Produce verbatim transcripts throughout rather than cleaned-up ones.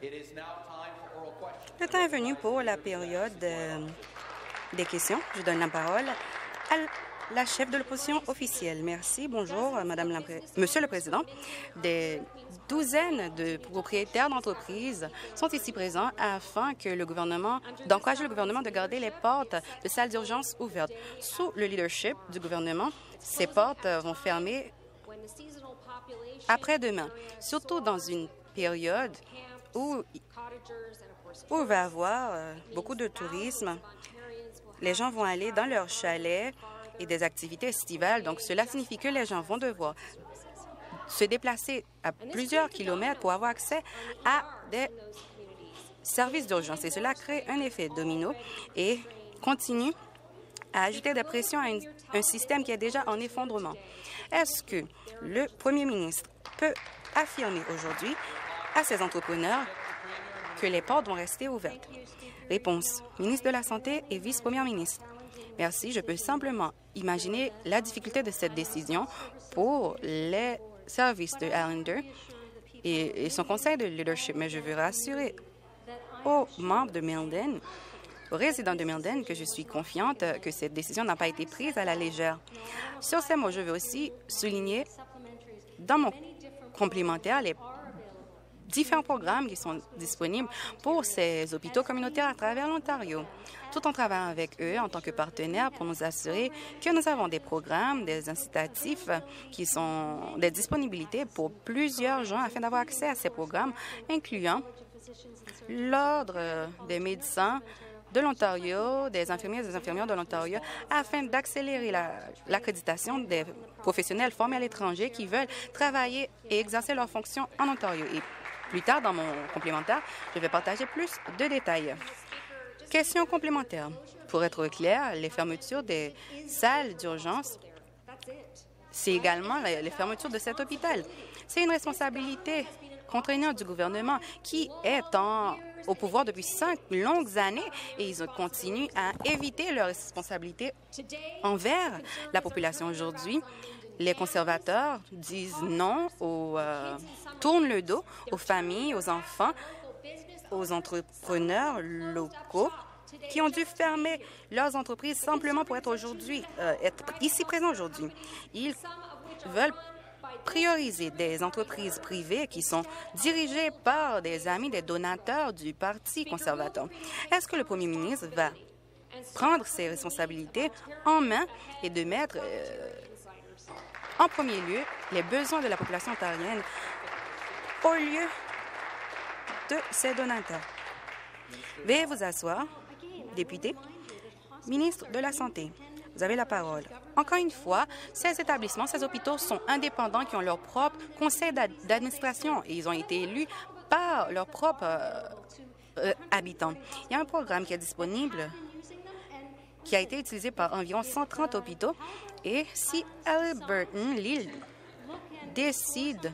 Le temps est venu pour la période euh, des questions. Je donne la parole à la chef de l'opposition officielle. Merci. Bonjour, Madame la Pré- Monsieur le Président. Des douzaines de propriétaires d'entreprises sont ici présents afin que le gouvernement, d'encourager le gouvernement de garder les portes de salles d'urgence ouvertes. Sous le leadership du gouvernement, ces portes vont fermer après-demain, surtout dans une période où, où il va y avoir euh, beaucoup de tourisme. Les gens vont aller dans leurs chalets et des activités estivales. Donc, cela signifie que les gens vont devoir se déplacer à plusieurs kilomètres pour avoir accès à des services d'urgence. Et cela crée un effet domino et continue à ajouter des pressions à une, un système qui est déjà en effondrement. Est-ce que le premier ministre peut affirmer aujourd'hui à ces entrepreneurs que les portes vont rester ouvertes? Réponse. Ministre de la Santé et vice-première ministre. Merci. Je peux simplement imaginer la difficulté de cette décision pour les services de Allender et, et son conseil de leadership, mais je veux rassurer aux membres de Milton, aux résidents de Milton, que je suis confiante que cette décision n'a pas été prise à la légère. Sur ces mots, je veux aussi souligner dans mon complémentaire les différents programmes qui sont disponibles pour ces hôpitaux communautaires à travers l'Ontario, tout en travaillant avec eux en tant que partenaires pour nous assurer que nous avons des programmes, des incitatifs qui sont des disponibilités pour plusieurs gens afin d'avoir accès à ces programmes, incluant l'Ordre des médecins de l'Ontario, des infirmiers et des infirmières de l'Ontario, afin d'accélérer l'accréditation la, des professionnels formés à l'étranger qui veulent travailler et exercer leurs fonctions en Ontario. Et plus tard, dans mon complémentaire, je vais partager plus de détails. Question complémentaire. Pour être clair, les fermetures des salles d'urgence, c'est également les fermetures de cet hôpital. C'est une responsabilité contraignante du gouvernement qui est en, au pouvoir depuis cinq longues années et ils continuent à éviter leurs responsabilités envers la population aujourd'hui. Les conservateurs disent non, aux, euh, tournent le dos aux familles, aux enfants, aux entrepreneurs locaux qui ont dû fermer leurs entreprises simplement pour être aujourd'hui, euh, être ici présents aujourd'hui. Ils veulent prioriser des entreprises privées qui sont dirigées par des amis, des donateurs du Parti conservateur. Est-ce que le premier ministre va prendre ses responsabilités en main et de mettre euh, en premier lieu les besoins de la population ontarienne au lieu de ces donateurs? Veuillez vous asseoir, député. Ministre de la Santé, vous avez la parole. Encore une fois, ces établissements, ces hôpitaux sont indépendants qui ont leur propre conseil d'administration et ils ont été élus par leurs propres euh, euh, habitants. Il y a un programme qui est disponible qui a été utilisé par environ cent trente hôpitaux et si Haliburton, l'île, décide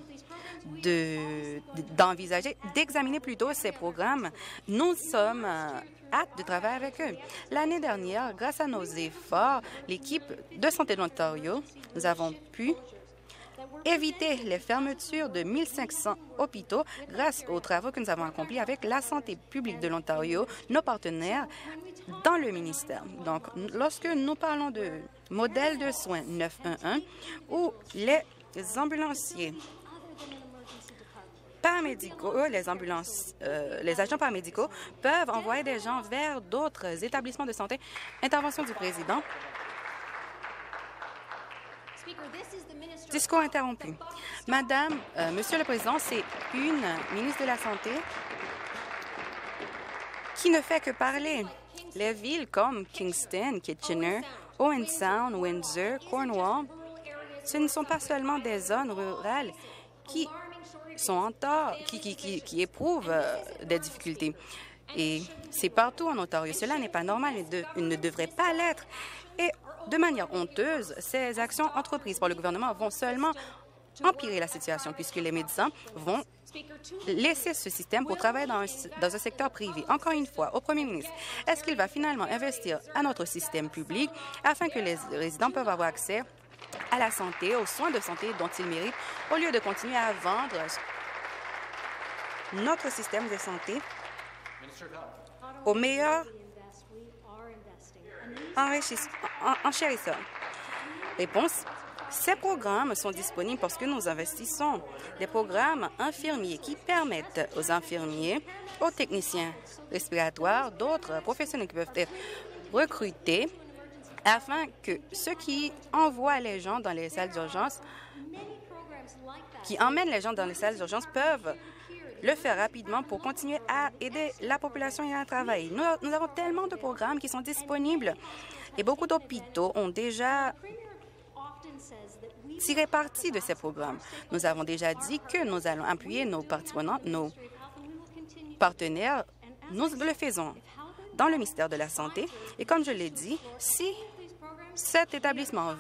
d'envisager, de, d'examiner plutôt ces programmes, nous sommes euh, hâte de travailler avec eux. L'année dernière, grâce à nos efforts, l'équipe de santé de l'Ontario, nous avons pu éviter les fermetures de mille cinq cents hôpitaux grâce aux travaux que nous avons accomplis avec la santé publique de l'Ontario, nos partenaires dans le ministère. Donc, lorsque nous parlons de modèle de soins neuf un un, où les ambulanciers paramédicaux, les ambulances, euh, les agents paramédicaux peuvent envoyer des gens vers d'autres établissements de santé. Intervention du président. Discours interrompu. Madame, euh, Monsieur le Président, c'est une ministre de la Santé qui ne fait que parler. Les villes comme Kingston, Kitchener, Owen Sound, Windsor, Cornwall, ce ne sont pas seulement des zones rurales qui sont en tort, qui, qui, qui, qui éprouvent euh, des difficultés. Et c'est partout en Ontario. Cela n'est pas normal et de, ne devrait pas l'être. Et de manière honteuse, ces actions entreprises par le gouvernement vont seulement empirer la situation puisque les médecins vont laisser ce système pour travailler dans un, dans un secteur privé. Encore une fois, au premier ministre, est-ce qu'il va finalement investir à notre système public afin que les résidents peuvent avoir accès à la santé, aux soins de santé dont ils méritent, au lieu de continuer à vendre notre système de santé au meilleur enchérisseur. Réponse. Ces programmes sont disponibles parce que nous investissons des programmes infirmiers qui permettent aux infirmiers, aux techniciens respiratoires, d'autres professionnels qui peuvent être recrutés afin que ceux qui envoient les gens dans les salles d'urgence, qui emmènent les gens dans les salles d'urgence peuvent le faire rapidement pour continuer à aider la population et à travailler. Nous, nous avons tellement de programmes qui sont disponibles et beaucoup d'hôpitaux ont déjà tiré parti de ces programmes. Nous avons déjà dit que nous allons appuyer nos parties prenantes, nos partenaires. Nous le faisons dans le ministère de la Santé. Et comme je l'ai dit, si cet établissement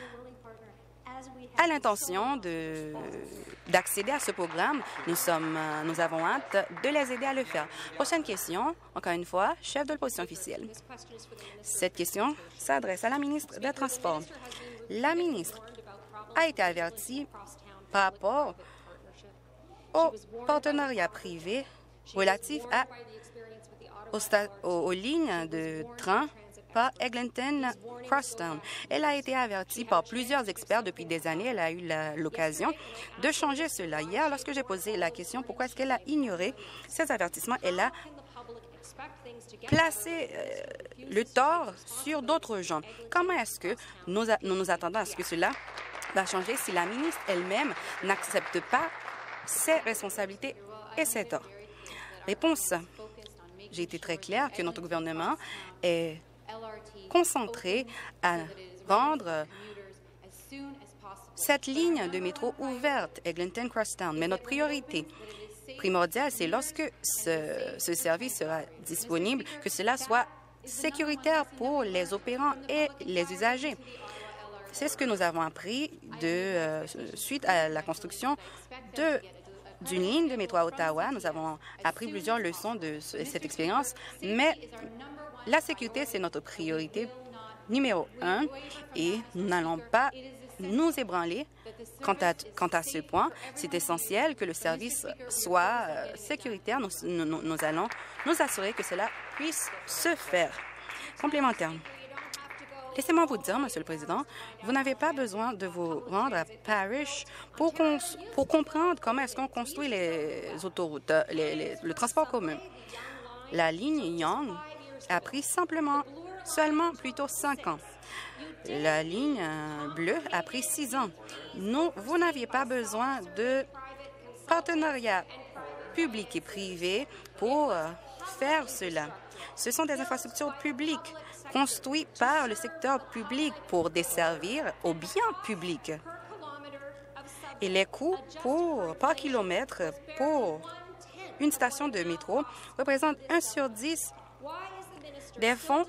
a l'intention d'accéder à ce programme, nous, sommes, nous avons hâte de les aider à le faire. Prochaine question, encore une fois, chef de l'opposition officielle. Cette question s'adresse à la ministre des Transports. La ministre a été avertie par rapport au partenariat privé relatif à, aux, aux, aux lignes de train par Eglinton Crosstown. Elle a été avertie par plusieurs experts depuis des années. Elle a eu l'occasion de changer cela. Hier, lorsque j'ai posé la question pourquoi est-ce qu'elle a ignoré ces avertissements, elle a placé euh, le tort sur d'autres gens. Comment est-ce que nous, nous nous attendons à ce que cela va changer si la ministre elle-même n'accepte pas ses responsabilités et ses torts? Réponse. J'ai été très claire que notre gouvernement est concentré à rendre cette ligne de métro ouverte, Eglinton Crosstown. Mais notre priorité primordiale, c'est lorsque ce, ce service sera disponible, que cela soit sécuritaire pour les opérants et les usagers. C'est ce que nous avons appris de, euh, suite à la construction de d'une ligne de métro à Ottawa. Nous avons appris plusieurs leçons de cette expérience, mais la sécurité, c'est notre priorité numéro un et nous n'allons pas nous ébranler quant à, quant à ce point. C'est essentiel que le service soit euh, sécuritaire. Nous, nous, nous allons nous assurer que cela puisse se faire. Complémentaire. Laissez-moi vous dire, Monsieur le Président, vous n'avez pas besoin de vous rendre à Parrish pour, pour comprendre comment est-ce qu'on construit les autoroutes, les, les, le transport commun. La ligne Yonge a pris simplement seulement plutôt cinq ans. La ligne bleue a pris six ans. Nous, vous n'aviez pas besoin de partenariat public et privé pour faire cela. Ce sont des infrastructures publiques construites par le secteur public pour desservir au bien public. Et les coûts pour, par kilomètre pour une station de métro représentent un sur dix des fonds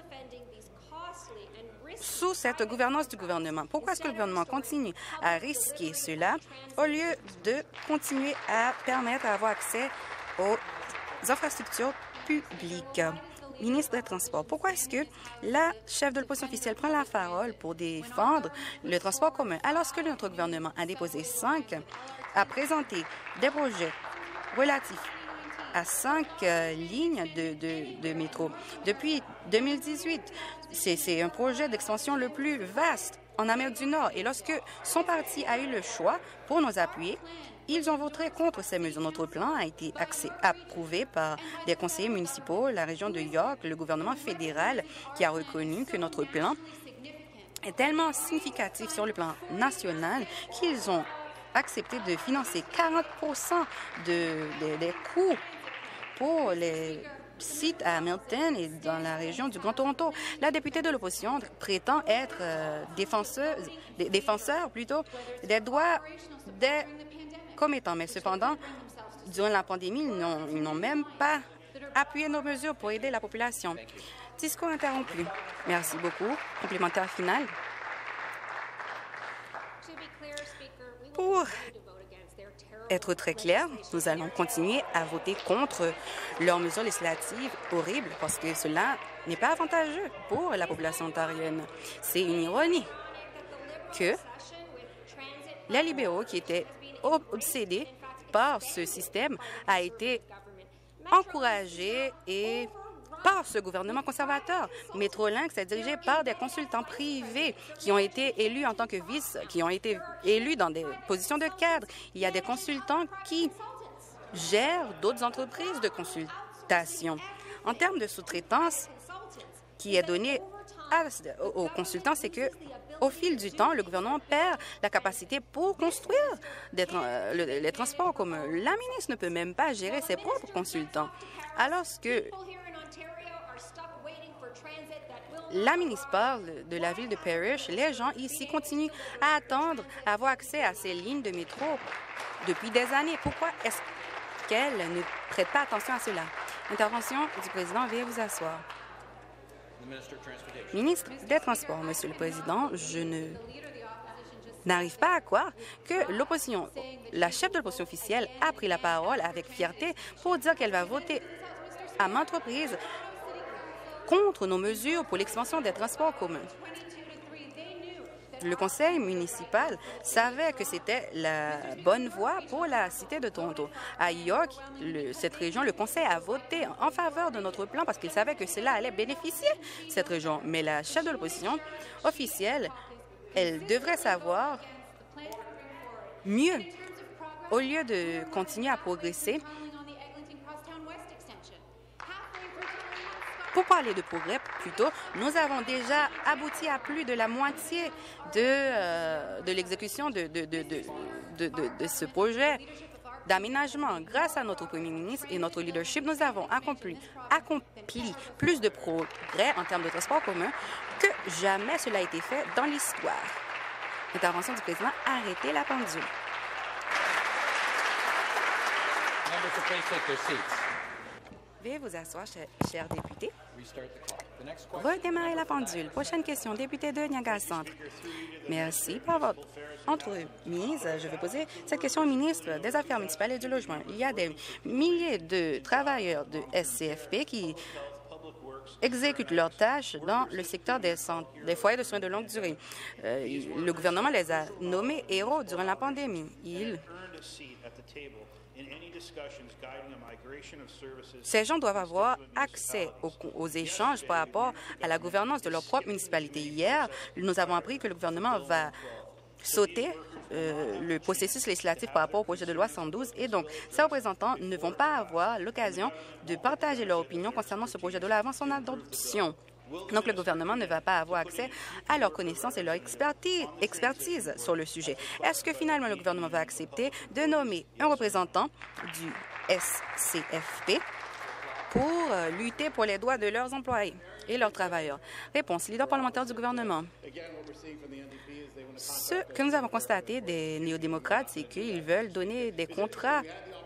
sous cette gouvernance du gouvernement. Pourquoi est-ce que le gouvernement continue à risquer cela au lieu de continuer à permettre d'avoir accès aux infrastructures publiques? Ministre des Transports, pourquoi est-ce que la chef de l'opposition officielle prend la parole pour défendre le transport commun alors que notre gouvernement a déposé cinq, a présenté des projets relatifs à cinq euh, lignes de, de, de métro. Depuis deux mille dix-huit, c'est un projet d'extension le plus vaste en Amérique du Nord. Et lorsque son parti a eu le choix pour nous appuyer, ils ont voté contre ces mesures. Notre plan a été approuvé par des conseillers municipaux, la région de York, le gouvernement fédéral qui a reconnu que notre plan est tellement significatif sur le plan national qu'ils ont accepté de financer quarante pour cent de, de, des coûts pour les sites à Hamilton et dans la région du Grand Toronto. La députée de l'opposition prétend être euh, défenseuse, dé, défenseur plutôt des droits des commettants, mais cependant, durant la pandémie, ils n'ont même pas appuyé nos mesures pour aider la population. Discours interrompu. Merci beaucoup. Complémentaire final. Pour être très clair, nous allons continuer à voter contre leurs mesures législatives horribles parce que cela n'est pas avantageux pour la population ontarienne. C'est une ironie que les libéraux qui étaient obsédés par ce système a été encouragé et par ce gouvernement conservateur. Metrolinx est dirigé par des consultants privés qui ont été élus en tant que vice, qui ont été élus dans des positions de cadre. Il y a des consultants qui gèrent d'autres entreprises de consultation. En termes de sous-traitance qui est donnée à, aux consultants, c'est que au fil du temps, le gouvernement perd la capacité pour construire des tra euh, le, les transports communs. La ministre ne peut même pas gérer ses propres consultants. Alors que la ministre parle de la ville de Parrish, les gens ici continuent à attendre à avoir accès à ces lignes de métro depuis des années. Pourquoi est-ce qu'elle ne prête pas attention à cela? Intervention du président, veuillez vous asseoir. Ministre des Transports, Monsieur le Président, je ne n'arrive pas à croire que l'opposition, la chef de l'opposition officielle, a pris la parole avec fierté pour dire qu'elle va voter à maintes reprises contre nos mesures pour l'expansion des transports communs. Le conseil municipal savait que c'était la bonne voie pour la cité de Toronto. À York, le, cette région, le conseil a voté en faveur de notre plan parce qu'il savait que cela allait bénéficier cette région. Mais la chef de l'opposition officielle, elle devrait savoir mieux. Au lieu de continuer à progresser, pour parler de progrès, plutôt, nous avons déjà abouti à plus de la moitié de, euh, de l'exécution de, de, de, de, de, de, de ce projet d'aménagement. Grâce à notre premier ministre et notre leadership, nous avons accompli, accompli plus de progrès en termes de transport commun que jamais cela a été fait dans l'histoire. Intervention du président, arrêtez la pendule. Veuillez vous asseoir, chers, chers députés. Redémarrer la pendule. Prochaine question, député de Niagara Centre. Merci pour votre entremise. Je vais poser cette question au ministre des Affaires municipales et du Logement. Il y a des milliers de travailleurs de S C F P qui exécutent leurs tâches dans le secteur des, centres, des foyers de soins de longue durée. Euh, le gouvernement les a nommés héros durant la pandémie. Ils Ces gens doivent avoir accès aux, aux échanges par rapport à la gouvernance de leur propre municipalité. Hier, nous avons appris que le gouvernement va sauter euh, le processus législatif par rapport au projet de loi cent douze et donc ces représentants ne vont pas avoir l'occasion de partager leur opinion concernant ce projet de loi avant son adoption. Donc, le gouvernement ne va pas avoir accès à leurs connaissances et leur expertise, expertise sur le sujet. Est-ce que finalement le gouvernement va accepter de nommer un représentant du S C F P pour euh, lutter pour les droits de leurs employés et leurs travailleurs? Réponse, leader parlementaire du gouvernement. Ce que nous avons constaté des néo-démocrates, c'est qu'ils veulent donner des contrats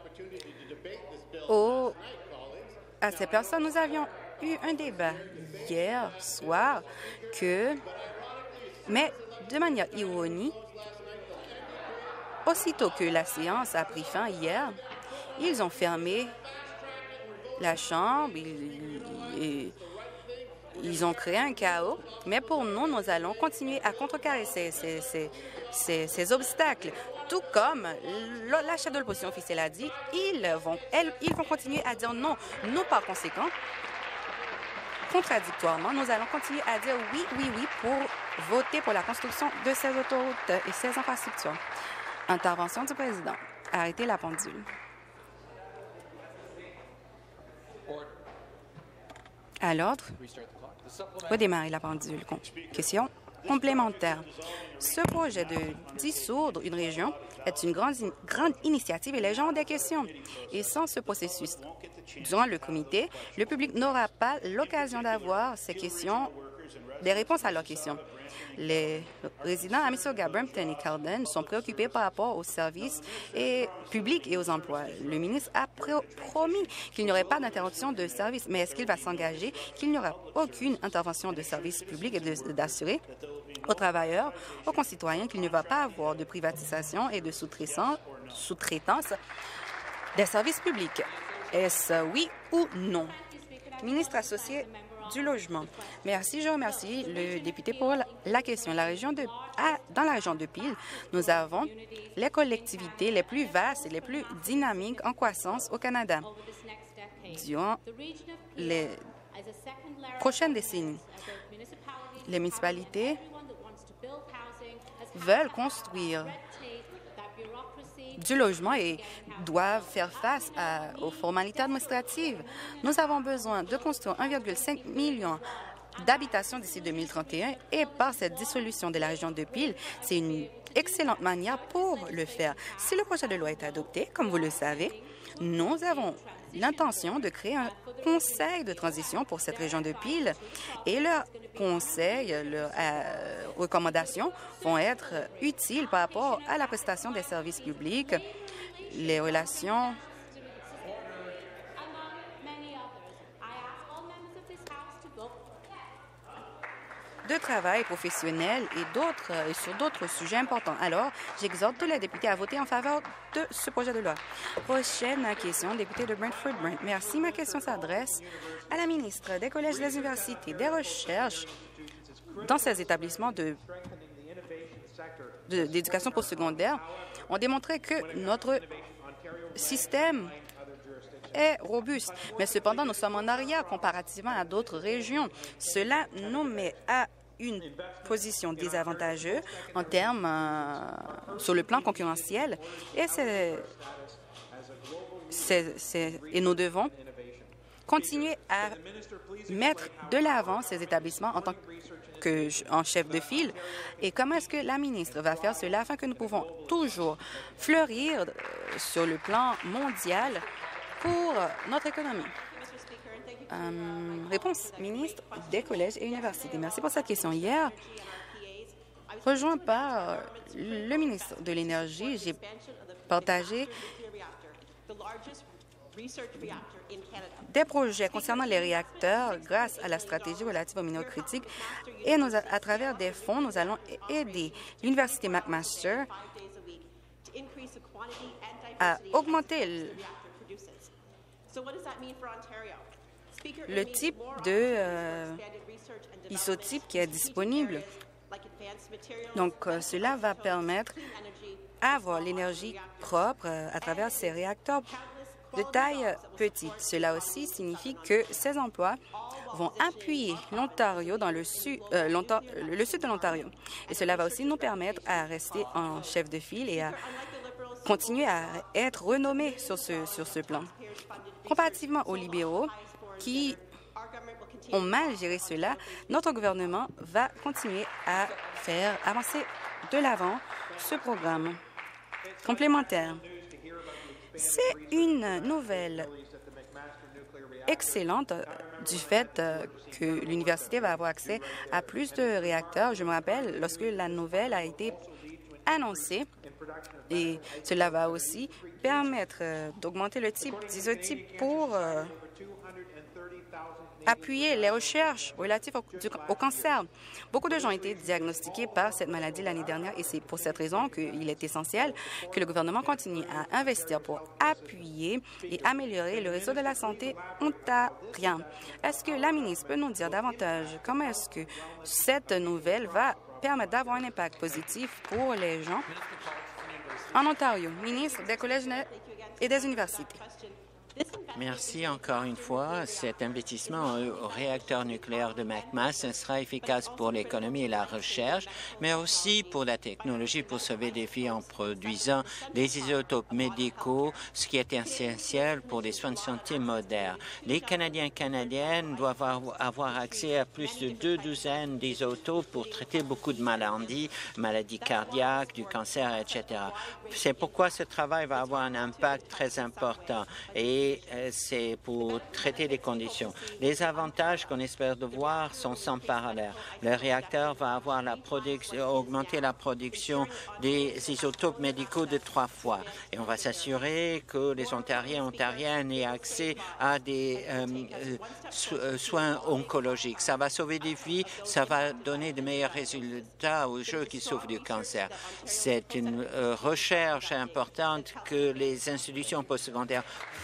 aux, à ces personnes. Nous avions eu un débat hier soir que, mais de manière ironique, aussitôt que la séance a pris fin hier, ils ont fermé la Chambre, ils, ils, ils ont créé un chaos, mais pour nous, nous allons continuer à contrecarrer ces, ces, ces, ces, ces obstacles. Tout comme la chef de l'opposition officielle a dit, ils vont, elles, ils vont continuer à dire non. Nous, par conséquent, contradictoirement, nous allons continuer à dire oui, oui, oui pour voter pour la construction de ces autoroutes et ces infrastructures. Intervention du président. Arrêtez la pendule. À l'ordre. Redémarrer la pendule. Question complémentaire. Ce projet de dissoudre une région est une grande, grande initiative et les gens ont des questions. Et sans ce processus, durant le comité, le public n'aura pas l'occasion d'avoir ces questions, des réponses à leurs questions. Les résidents à Mississauga, Brampton et Carden sont préoccupés par rapport aux services et publics et aux emplois. Le ministre a promis qu'il n'y aurait pas d'interruption de service, mais est-ce qu'il va s'engager qu'il n'y aura aucune intervention de service public et d'assurer aux travailleurs, aux concitoyens qu'il ne va pas avoir de privatisation et de sous-traitance des services publics? Est-ce oui ou non? Ministre associé du Logement. Merci. Je remercie le député pour la question. La région de À, dans la région de Peel, nous avons les collectivités les plus vastes et les plus dynamiques en croissance au Canada. Durant les prochaines décennies, les municipalités veulent construire du logement et doivent faire face à, aux formalités administratives. Nous avons besoin de construire un virgule cinq million d'habitations d'ici deux mille trente et un et par cette dissolution de la région de Peel, c'est une excellente manière pour le faire. Si le projet de loi est adopté, comme vous le savez, nous avons l'intention de créer un conseil de transition pour cette région de Peel et leurs conseils, leurs euh, recommandations vont être utiles par rapport à la prestation des services publics, les relations de travail professionnel et d'autres et sur d'autres sujets importants. Alors, j'exhorte tous les députés à voter en faveur de ce projet de loi. Prochaine question, député de Brantford-Brant. Merci. Ma question s'adresse à la ministre des Collèges, des universités, des recherches dans ces établissements de d'éducation postsecondaire ont démontré que notre système est robuste. Mais cependant, nous sommes en arrière comparativement à d'autres régions. Cela nous met à une position désavantageuse en termes euh, sur le plan concurrentiel et, c'est, c'est, c'est, et nous devons continuer à mettre de l'avant ces établissements en tant que en chef de file. Et comment est-ce que la ministre va faire cela afin que nous pouvons toujours fleurir sur le plan mondial pour notre économie? Euh, réponse, ministre des Collèges et universités. Merci pour cette question. Hier, rejoint par le ministre de l'Énergie, j'ai partagé des projets concernant les réacteurs grâce à la stratégie relative aux minéraux critiques et nous, à travers des fonds, nous allons aider l'Université McMaster à augmenter le, le type de euh, isotype qui est disponible. Donc, euh, cela va permettre d'avoir l'énergie propre euh, à travers ces réacteurs de taille petite. Cela aussi signifie que ces emplois vont appuyer l'Ontario dans le sud, euh, le sud de l'Ontario. Et cela va aussi nous permettre à rester en chef de file et à continuer à être renommés sur ce, sur ce plan. Comparativement aux libéraux qui ont mal géré cela, notre gouvernement va continuer à faire avancer de l'avant ce programme complémentaire. C'est une nouvelle excellente du fait que l'université va avoir accès à plus de réacteurs. Je me rappelle lorsque la nouvelle a été annoncée et cela va aussi permettre d'augmenter le type d'isotype pour euh, appuyer les recherches relatives au, du, au cancer. Beaucoup de gens ont été diagnostiqués par cette maladie l'année dernière et c'est pour cette raison qu'il est essentiel que le gouvernement continue à investir pour appuyer et améliorer le réseau de la santé ontarien. Est-ce que la ministre peut nous dire davantage comment est-ce que cette nouvelle va permettre d'avoir un impact positif pour les gens en Ontario? Ministre des Collèges et des universités. Merci encore une fois. Cet investissement au réacteur nucléaire de McMaster sera efficace pour l'économie et la recherche, mais aussi pour la technologie, pour sauver des vies en produisant des isotopes médicaux, ce qui est essentiel pour les soins de santé modernes. Les Canadiens et Canadiennes doivent avoir accès à plus de deux douzaines d'isotopes pour traiter beaucoup de maladies, maladies cardiaques, du cancer, et cetera. C'est pourquoi ce travail va avoir un impact très important et c'est pour traiter les conditions. Les avantages qu'on espère de voir sont sans parallèle. Le réacteur va avoir la production, augmenter la production des isotopes médicaux de trois fois. Et on va s'assurer que les Ontariens et Ontariennes aient accès à des euh, euh, soins oncologiques. Ça va sauver des vies, ça va donner de meilleurs résultats aux gens qui souffrent du cancer. C'est une euh, recherche importante que les institutions postsecondaires font pour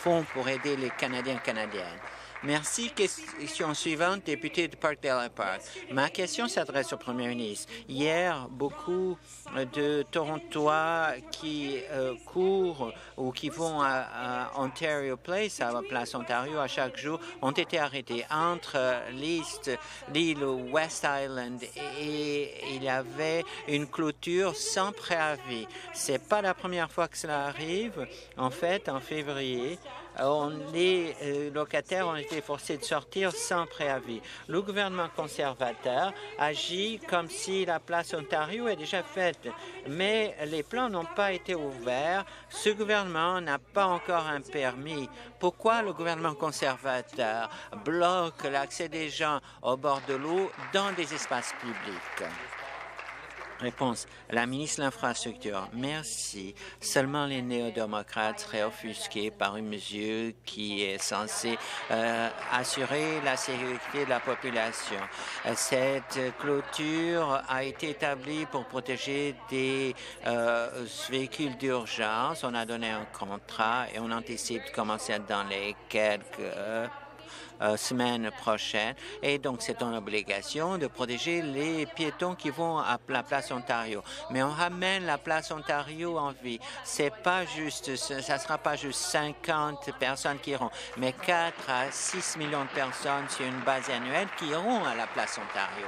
pour aider les Canadiens et Canadiennes. Merci. Question suivante, député de Parkdale Park. Ma question s'adresse au Premier ministre. Hier, beaucoup de Torontois qui euh, courent ou qui vont à, à Ontario Place, à la place Ontario, à chaque jour, ont été arrêtés entre l'East, l'île West Island et, et il y avait une clôture sans préavis. C'est pas la première fois que cela arrive. En fait, en février, On, les euh, locataires ont été forcés de sortir sans préavis. Le gouvernement conservateur agit comme si la place Ontario est déjà faite, mais les plans n'ont pas été ouverts. Ce gouvernement n'a pas encore un permis. Pourquoi le gouvernement conservateur bloque l'accès des gens au bord de l'eau dans des espaces publics? Réponse. La ministre de l'Infrastructure. Merci. Seulement les néo-démocrates seraient offusqués par une mesure qui est censée euh, assurer la sécurité de la population. Cette clôture a été établie pour protéger des euh, véhicules d'urgence. On a donné un contrat et on anticipe de commencer dans les quelques... Euh, Euh, semaine prochaine. Et donc, c'est une obligation de protéger les piétons qui vont à la place Ontario. Mais on ramène la place Ontario en vie. C'est pas juste, ça sera pas juste cinquante personnes qui iront, mais quatre à six millions de personnes sur une base annuelle qui iront à la place Ontario.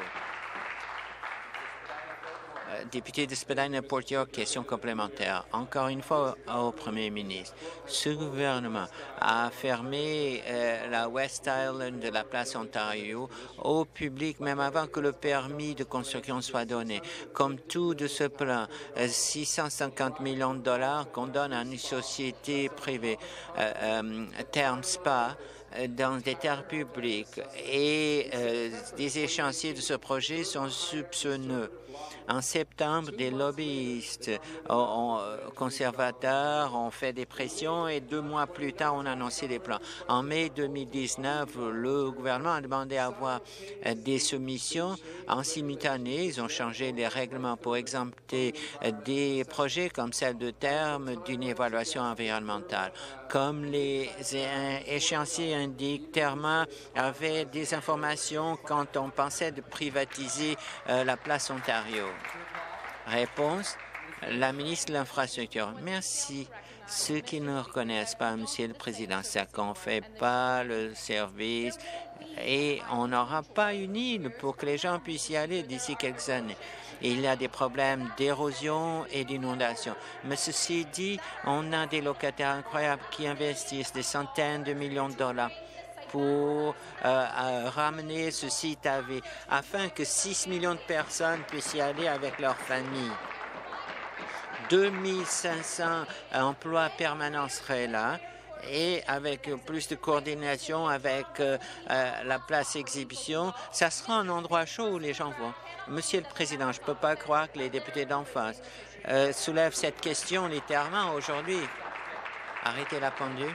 Euh, député de Spadina-Port York, question complémentaire. Encore une fois au Premier ministre. Ce gouvernement a fermé euh, la West Island de la place Ontario au public, même avant que le permis de construction soit donné. Comme tout de ce plan, euh, six cent cinquante millions de dollars qu'on donne à une société privée, euh, euh, Term Spa, dans des terres publiques. Et euh, des échéanciers de ce projet sont soupçonneux. En septembre, des lobbyistes ont, ont, conservateurs ont fait des pressions et deux mois plus tard, on a annoncé des plans. En mai deux mille dix-neuf, le gouvernement a demandé à avoir des soumissions en simultané. Ils ont changé les règlements pour exempter des projets comme celle de terme d'une évaluation environnementale. Comme les échéanciers indiquent, Terma avait des informations quand on pensait de privatiser euh, la place Ontario. Réponse, la ministre de l'Infrastructure. Merci. Ceux qui ne reconnaissent pas, Monsieur le Président, c'est qu'on ne fait pas le service et on n'aura pas une île pour que les gens puissent y aller d'ici quelques années. Il y a des problèmes d'érosion et d'inondation. Mais ceci dit, on a des locataires incroyables qui investissent des centaines de millions de dollars pour euh, euh, ramener ce site à vie, afin que six millions de personnes puissent y aller avec leur famille. deux mille cinq cents emplois permanents seraient là. Et avec plus de coordination avec euh, euh, la place exhibition, ça sera un endroit chaud où les gens vont. Monsieur le Président, je ne peux pas croire que les députés d'en face euh, soulèvent cette question littéralement aujourd'hui. Arrêtez la pendule.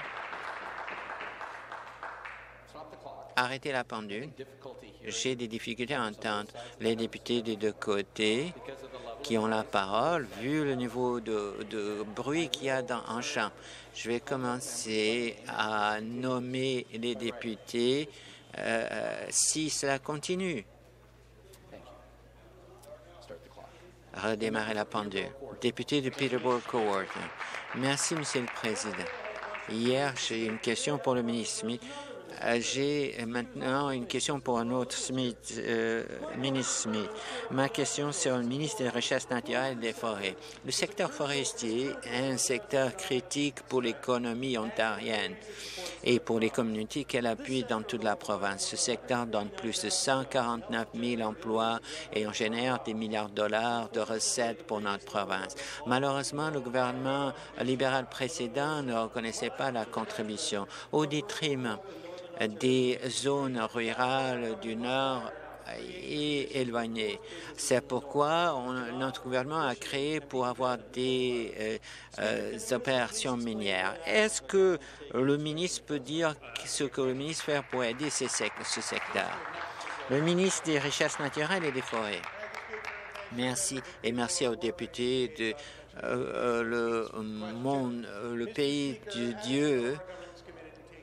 Arrêtez la pendule. J'ai des difficultés à entendre les députés des deux côtés qui ont la parole, vu le niveau de, de bruit qu'il y a dans un champ. Je vais commencer à nommer les députés euh, si cela continue. Redémarrer la pendule. Député de Peterborough-Coworth. Merci, Monsieur le Président. Hier, j'ai une question pour le ministre Smith. J'ai maintenant une question pour un autre Smith, euh, ministre Smith. Ma question, c'est au ministre des Richesses naturelles et des Forêts. Le secteur forestier est un secteur critique pour l'économie ontarienne et pour les communautés qu'elle appuie dans toute la province. Ce secteur donne plus de cent quarante-neuf mille emplois et on génère des milliards de dollars de recettes pour notre province. Malheureusement, le gouvernement libéral précédent ne reconnaissait pas la contribution au détriment des zones rurales du Nord et éloignées. C'est pourquoi on, notre gouvernement a créé pour avoir des euh, euh, opérations minières. Est-ce que le ministre peut dire ce que le ministre fait pour aider ces sec ce secteur? Le ministre des Richesses naturelles et des Forêts. Merci et merci aux députés de euh, le monde, le pays de Dieu.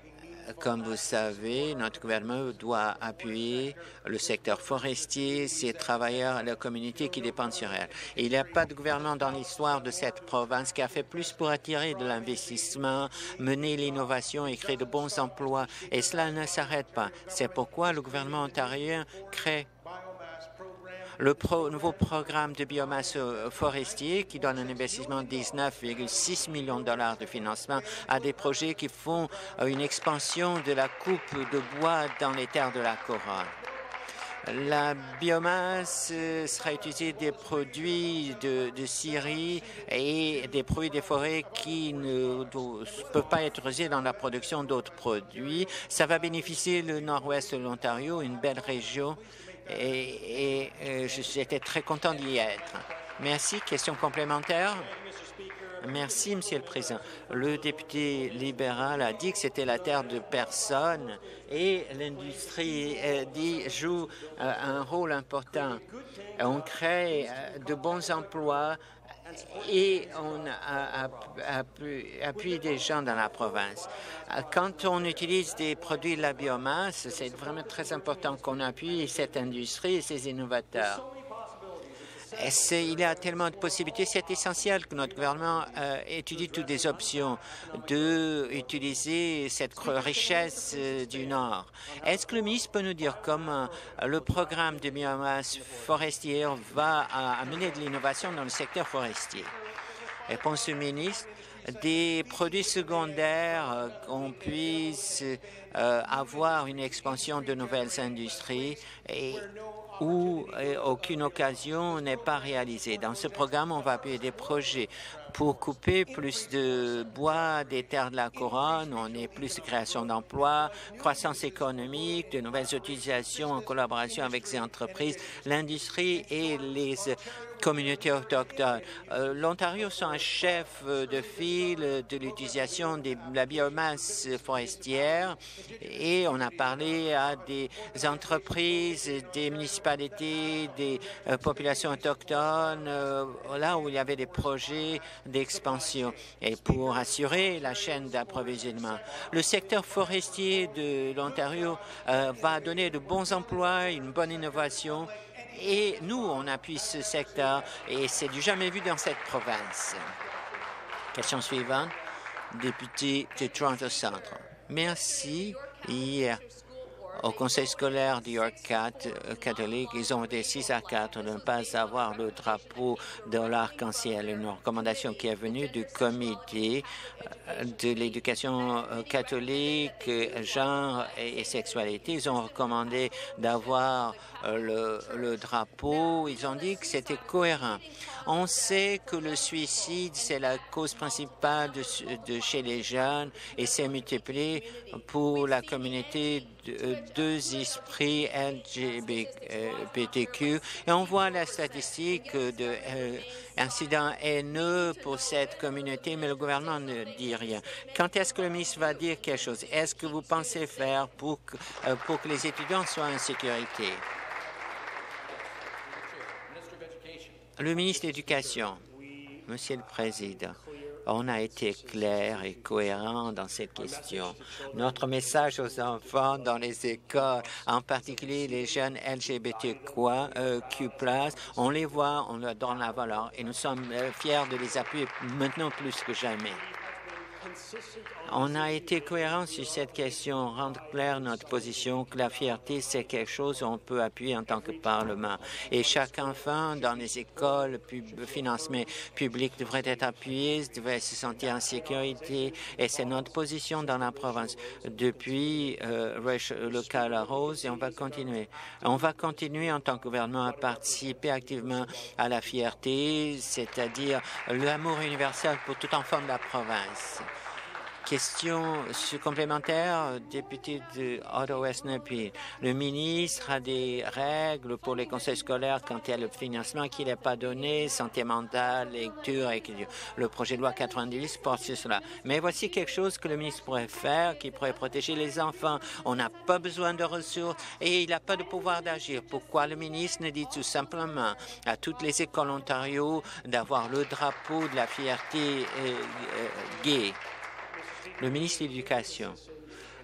comme vous savez, notre gouvernement doit appuyer le secteur forestier, ses travailleurs et la communauté qui dépendent sur elle. Et il n'y a pas de gouvernement dans l'histoire de cette province qui a fait plus pour attirer de l'investissement, mener l'innovation et créer de bons emplois. Et cela ne s'arrête pas. C'est pourquoi le gouvernement ontarien crée le pro, nouveau programme de biomasse forestier qui donne un investissement de dix-neuf virgule six millions de dollars de financement à des projets qui font une expansion de la coupe de bois dans les terres de la couronne. La biomasse sera utilisée des produits de, de scierie et des produits des forêts qui ne peuvent pas être utilisés dans la production d'autres produits. Ça va bénéficier le nord-ouest de l'Ontario, une belle région. Et, et euh, j'étais très content d'y être. Merci. Question complémentaire? Merci, Monsieur le Président. Le député libéral a dit que c'était la terre de personne et l'industrie euh, dit joue euh, un rôle important. On crée euh, de bons emplois et on appuie des gens dans la province. Quand on utilise des produits de la biomasse, c'est vraiment très important qu'on appuie cette industrie et ces innovateurs. Et il y a tellement de possibilités, c'est essentiel que notre gouvernement euh, étudie toutes les options d'utiliser cette richesse euh, du Nord. Est-ce que le ministre peut nous dire comment euh, le programme de biomasse forestière va euh, amener de l'innovation dans le secteur forestier? Réponse du ministre. Des produits secondaires, euh, qu'on puisse euh, avoir une expansion de nouvelles industries et où euh, aucune occasion n'est pas réalisée. Dans ce programme, on va appuyer des projets pour couper plus de bois des terres de la couronne. On est plus de création d'emplois, croissance économique, de nouvelles utilisations en collaboration avec ces entreprises, l'industrie et les communautés autochtones. Euh, L'Ontario sont un chef de file de l'utilisation de la biomasse forestière et on a parlé à des entreprises, des municipalités, des euh, populations autochtones, euh, là où il y avait des projets d'expansion et pour assurer la chaîne d'approvisionnement. Le secteur forestier de l'Ontario euh, va donner de bons emplois, une bonne innovation. Et nous, on appuie ce secteur et c'est du jamais vu dans cette province. Question suivante, député de Toronto Centre. Merci. Hier, au conseil scolaire du York catholique, ils ont voté six à quatre de ne pas avoir le drapeau de l'arc-en-ciel, une recommandation qui est venue du comité de l'éducation catholique, genre et sexualité. Ils ont recommandé d'avoir le, le drapeau. Ils ont dit que c'était cohérent. On sait que le suicide, c'est la cause principale de, de chez les jeunes et c'est multiplié pour la communauté de deux esprits L G B T Q. Et on voit la statistique de euh, incidents haineux pour cette communauté, mais le gouvernement ne dit rien. Quand est-ce que le ministre va dire quelque chose? Est-ce que vous pensez faire pour que, euh, pour que les étudiants soient en sécurité? Le ministre de l'Éducation. Monsieur le Président, on a été clair et cohérent dans cette question. Notre message aux enfants dans les écoles, en particulier les jeunes L G B T Q plus, on les voit, on leur donne la valeur et nous sommes fiers de les appuyer maintenant plus que jamais. On a été cohérent sur cette question, rendre clair notre position que la fierté, c'est quelque chose qu'on peut appuyer en tant que Parlement. Et chaque enfant dans les écoles pub financement public devrait être appuyé, devrait se sentir en sécurité. Et c'est notre position dans la province depuis euh, le cas La Rose et on va continuer. On va continuer en tant que gouvernement à participer activement à la fierté, c'est-à-dire l'amour universel pour tout enfant de la province. Question complémentaire, député de Ottawa-West Nepean. Le ministre a des règles pour les conseils scolaires quand il y a le financement qui n'est pas donné, santé mentale, lecture, et le projet de loi quatre-vingt-dix porte sur cela. Mais voici quelque chose que le ministre pourrait faire, qui pourrait protéger les enfants. On n'a pas besoin de ressources et il n'a pas de pouvoir d'agir. Pourquoi le ministre ne dit tout simplement à toutes les écoles Ontario d'avoir le drapeau de la fierté euh, euh, gay? Le ministre de l'Éducation.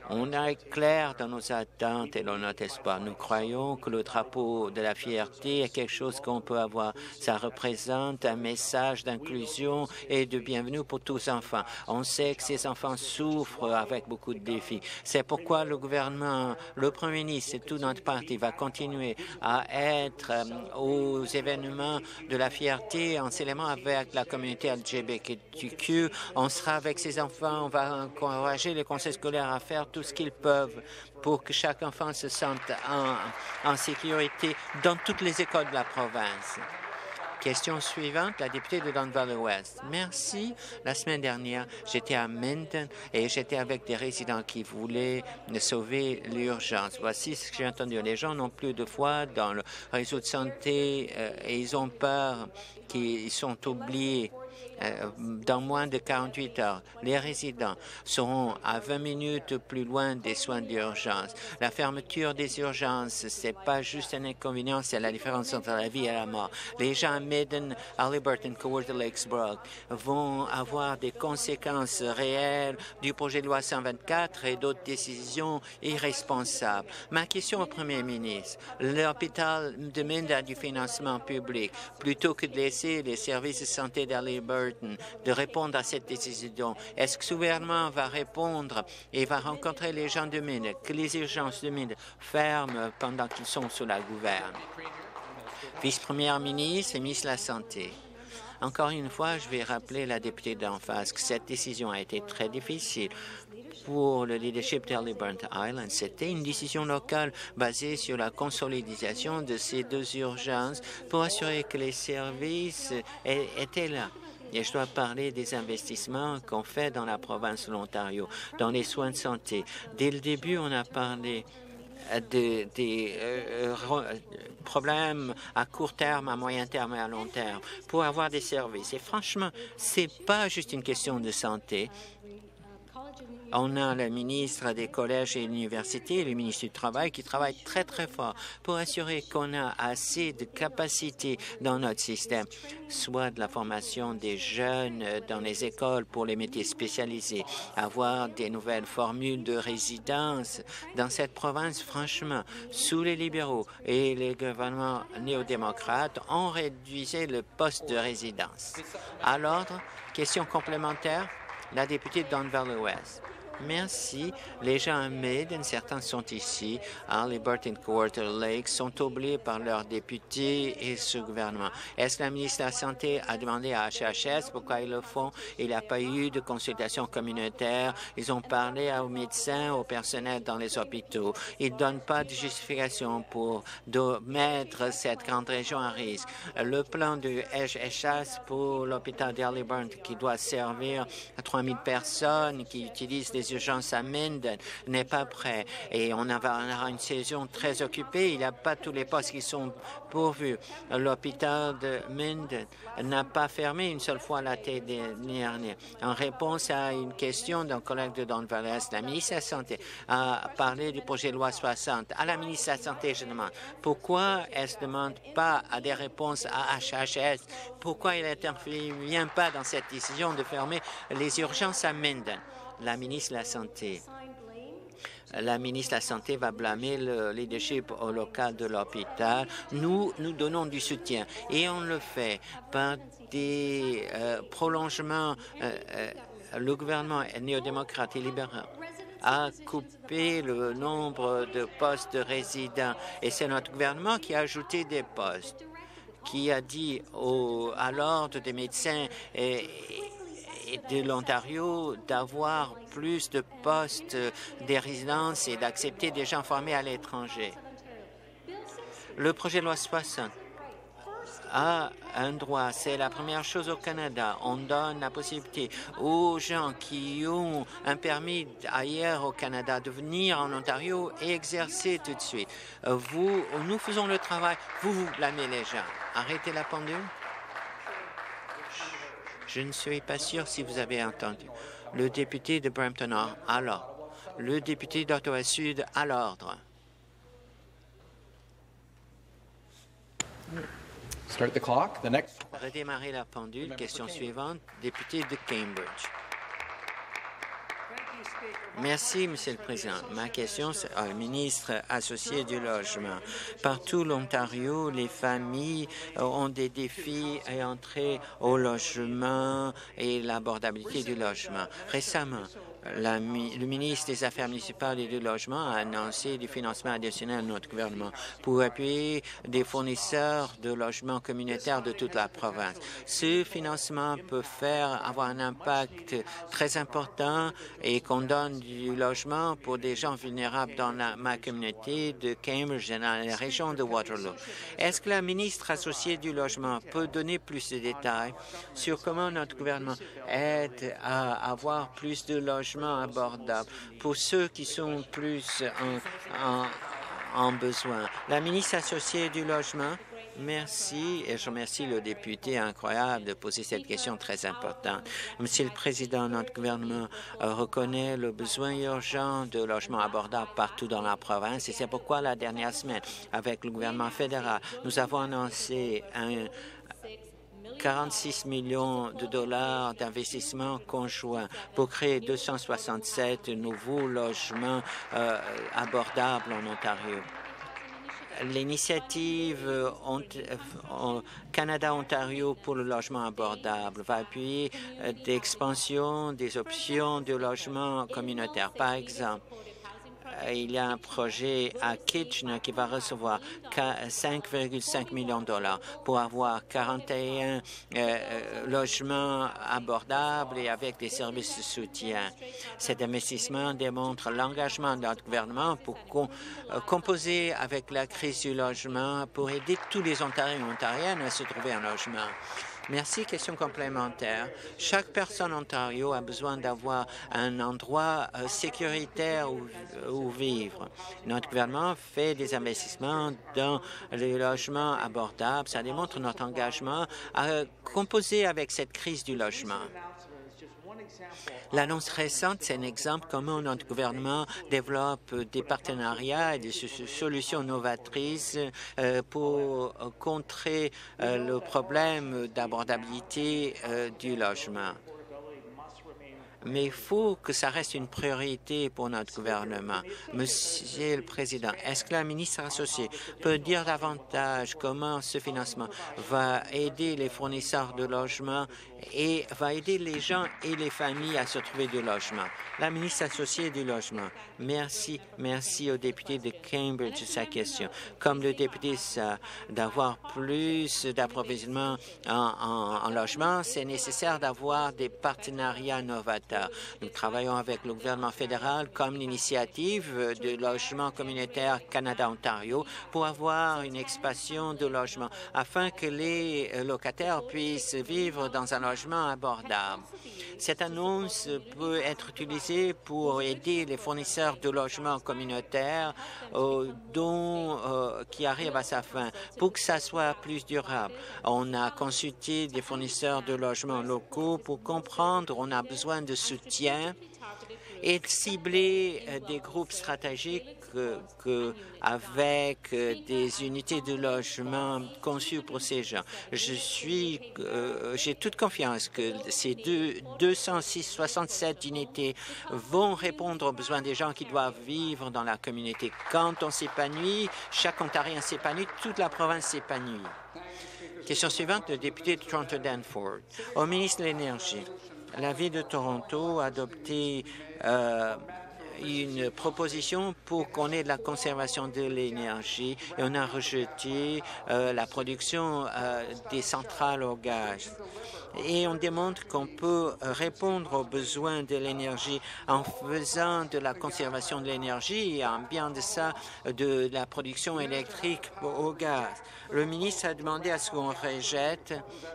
On est clair dans nos attentes et dans notre espoir. Nous croyons que le drapeau de la fierté est quelque chose qu'on peut avoir. Ça représente un message d'inclusion et de bienvenue pour tous les enfants. On sait que ces enfants souffrent avec beaucoup de défis. C'est pourquoi le gouvernement, le premier ministre et tout notre parti va continuer à être euh, aux événements de la fierté en s'élément avec la communauté L G B T Q. On sera avec ces enfants, on va encourager les conseils scolaires à faire tout ce qu'ils peuvent pour que chaque enfant se sente en, en sécurité dans toutes les écoles de la province. Question suivante, la députée de Don Valley-Ouest. Merci. La semaine dernière, j'étais à Minden et j'étais avec des résidents qui voulaient sauver l'urgence. Voici ce que j'ai entendu. Les gens n'ont plus de foi dans le réseau de santé euh, et ils ont peur qu'ils sont oubliés. Euh, dans moins de quarante-huit heures. Les résidents seront à vingt minutes plus loin des soins d'urgence. La fermeture des urgences, c'est pas juste un inconvénient, c'est la différence entre la vie et la mort. Les gens à Midden, Haliburton, Kawartha Lakes-Brock vont avoir des conséquences réelles du projet de loi cent vingt-quatre et d'autres décisions irresponsables. Ma question au premier ministre, l'hôpital de Minden a du financement public. Plutôt que de laisser les services de santé d'Haliburton de répondre à cette décision. Est-ce que le gouvernement va répondre et va rencontrer les gens de Minden, que les urgences de Minden ferment pendant qu'ils sont sous la gouverne? Vice-première ministre et ministre de la Santé. Encore une fois, je vais rappeler la députée d'en face que cette décision a été très difficile pour le leadership d'Haliburton Island. C'était une décision locale basée sur la consolidation de ces deux urgences pour assurer que les services étaient là. Et je dois parler des investissements qu'on fait dans la province de l'Ontario, dans les soins de santé. Dès le début, on a parlé des de, euh, problèmes à court terme, à moyen terme et à long terme pour avoir des services. Et franchement, c'est pas juste une question de santé. On a le ministre des collèges et universités, le ministre du Travail, qui travaille très, très fort pour assurer qu'on a assez de capacités dans notre système, soit de la formation des jeunes dans les écoles pour les métiers spécialisés, avoir des nouvelles formules de résidence. Dans cette province, franchement, sous les libéraux et les gouvernements néo-démocrates, on réduisait le poste de résidence. À l'ordre, question complémentaire, la députée de Don Valley-Ouest. Merci. Les gens à Midden, certains sont ici, à Haliburton, Kawartha Lakes, sont oubliés par leurs députés et ce gouvernement. Est-ce que la ministre de la Santé a demandé à H H S pourquoi ils le font? Il n'y a pas eu de consultation communautaire. Ils ont parlé aux médecins, au personnel dans les hôpitaux. Ils ne donnent pas de justification pour de mettre cette grande région à risque. Le plan de H H S pour l'hôpital d'Haliburton qui doit servir à trois mille personnes qui utilisent les urgences à Minden n'est pas prêt et on aura une saison très occupée. Il n'y a pas tous les postes qui sont pourvus. L'hôpital de Minden n'a pas fermé une seule fois la tête dernière. En réponse à une question d'un collègue de Don Valley-Ouest, la ministre de la Santé a parlé du projet de loi soixante. À la ministre de la Santé, je demande pourquoi elle ne demande pas à des réponses à H H S, pourquoi il n'intervient pas dans cette décision de fermer les urgences à Minden. La ministre de la Santé. La ministre de la Santé va blâmer le leadership au local de l'hôpital. Nous, nous donnons du soutien et on le fait par des euh, prolongements. Euh, euh, le gouvernement néo-démocrate et libéral a coupé le nombre de postes de résidents et c'est notre gouvernement qui a ajouté des postes, qui a dit au, à l'ordre des médecins et, et de l'Ontario d'avoir plus de postes des résidences et d'accepter des gens formés à l'étranger. Le projet de loi soixante a un droit. C'est la première chose au Canada. On donne la possibilité aux gens qui ont un permis ailleurs au Canada de venir en Ontario et exercer tout de suite. Vous, nous faisons le travail, vous, vous blâmez les gens. Arrêtez la pendule. Je ne suis pas sûr si vous avez entendu. Le député de Brampton Nord, à l'ordre. Le député d'Ottawa-Sud, à l'ordre. Start the clock. The next... Redémarrer la pendule. Question suivante, député de Cambridge. Merci, Monsieur le Président. Ma question est au ministre associé du Logement. Partout l'Ontario, les familles ont des défis à entrer au logement et l'abordabilité du logement. Récemment, La, le ministre des Affaires municipales et du Logement a annoncé du financement additionnel à notre gouvernement pour appuyer des fournisseurs de logements communautaires de toute la province. Ce financement peut faire avoir un impact très important et qu'on donne du logement pour des gens vulnérables dans la, ma communauté de Cambridge et dans la région de Waterloo. Est-ce que la ministre associée du Logement peut donner plus de détails sur comment notre gouvernement aide à avoir plus de logements abordables pour ceux qui sont plus en, en, en besoin? La ministre associée du Logement. Merci et je remercie le député incroyable de poser cette question très importante. Monsieur le Président, notre gouvernement reconnaît le besoin urgent de logements abordables partout dans la province et c'est pourquoi la dernière semaine, avec le gouvernement fédéral, nous avons annoncé un quarante-six millions de dollars d'investissement conjoint pour créer deux cent soixante-sept nouveaux logements euh, abordables en Ontario. L'initiative Canada-Ontario pour le logement abordable va appuyer l'expansion des options de logement communautaire. Par exemple, il y a un projet à Kitchener qui va recevoir cinq virgule cinq millions de dollars pour avoir quarante et un euh, logements abordables et avec des services de soutien. Cet investissement démontre l'engagement de notre gouvernement pour com euh, composer avec la crise du logement pour aider tous les Ontariens et Ontariennes à se trouver un logement. Merci. Question complémentaire. Chaque personne en Ontario a besoin d'avoir un endroit euh, sécuritaire où, où vivre. Notre gouvernement fait des investissements dans les logements abordables. Ça démontre notre engagement à composer avec cette crise du logement. L'annonce récente, c'est un exemple comment notre gouvernement développe des partenariats et des solutions novatrices euh, pour contrer euh, le problème d'abordabilité euh, du logement. Mais il faut que ça reste une priorité pour notre gouvernement. Monsieur le Président, est-ce que la ministre associée peut dire davantage comment ce financement va aider les fournisseurs de logements et va aider les gens et les familles à se trouver du logement? La ministre associée du Logement. Merci, merci au député de Cambridge de sa question. Comme le député sait, d'avoir plus d'approvisionnement en, en, en logement, c'est nécessaire d'avoir des partenariats novateurs. Nous travaillons avec le gouvernement fédéral comme l'initiative de logement communautaire Canada-Ontario pour avoir une expansion de logements afin que les locataires puissent vivre dans un logement abordable. Cette annonce peut être utilisée pour aider les fournisseurs de logements communautaires euh, dont, euh, qui arrivent à sa fin pour que ça soit plus durable. On a consulté des fournisseurs de logements locaux pour comprendre on a besoin de soutien et de cibler euh, des groupes stratégiques euh, que, avec euh, des unités de logement conçues pour ces gens. Je suis, euh, j'ai toute confiance que ces deux, deux cent soixante-sept unités vont répondre aux besoins des gens qui doivent vivre dans la communauté. Quand on s'épanouit, chaque Ontarien s'épanouit, toute la province s'épanouit. Question suivante, le député de Toronto-Danforth. Au ministre de l'Énergie. La Ville de Toronto a adopté euh, une proposition pour qu'on ait de la conservation de l'énergie et on a rejeté euh, la production euh, des centrales au gaz. Et on démontre qu'on peut répondre aux besoins de l'énergie en faisant de la conservation de l'énergie et en bien de ça de la production électrique au gaz. Le ministre a demandé à ce qu'on rejette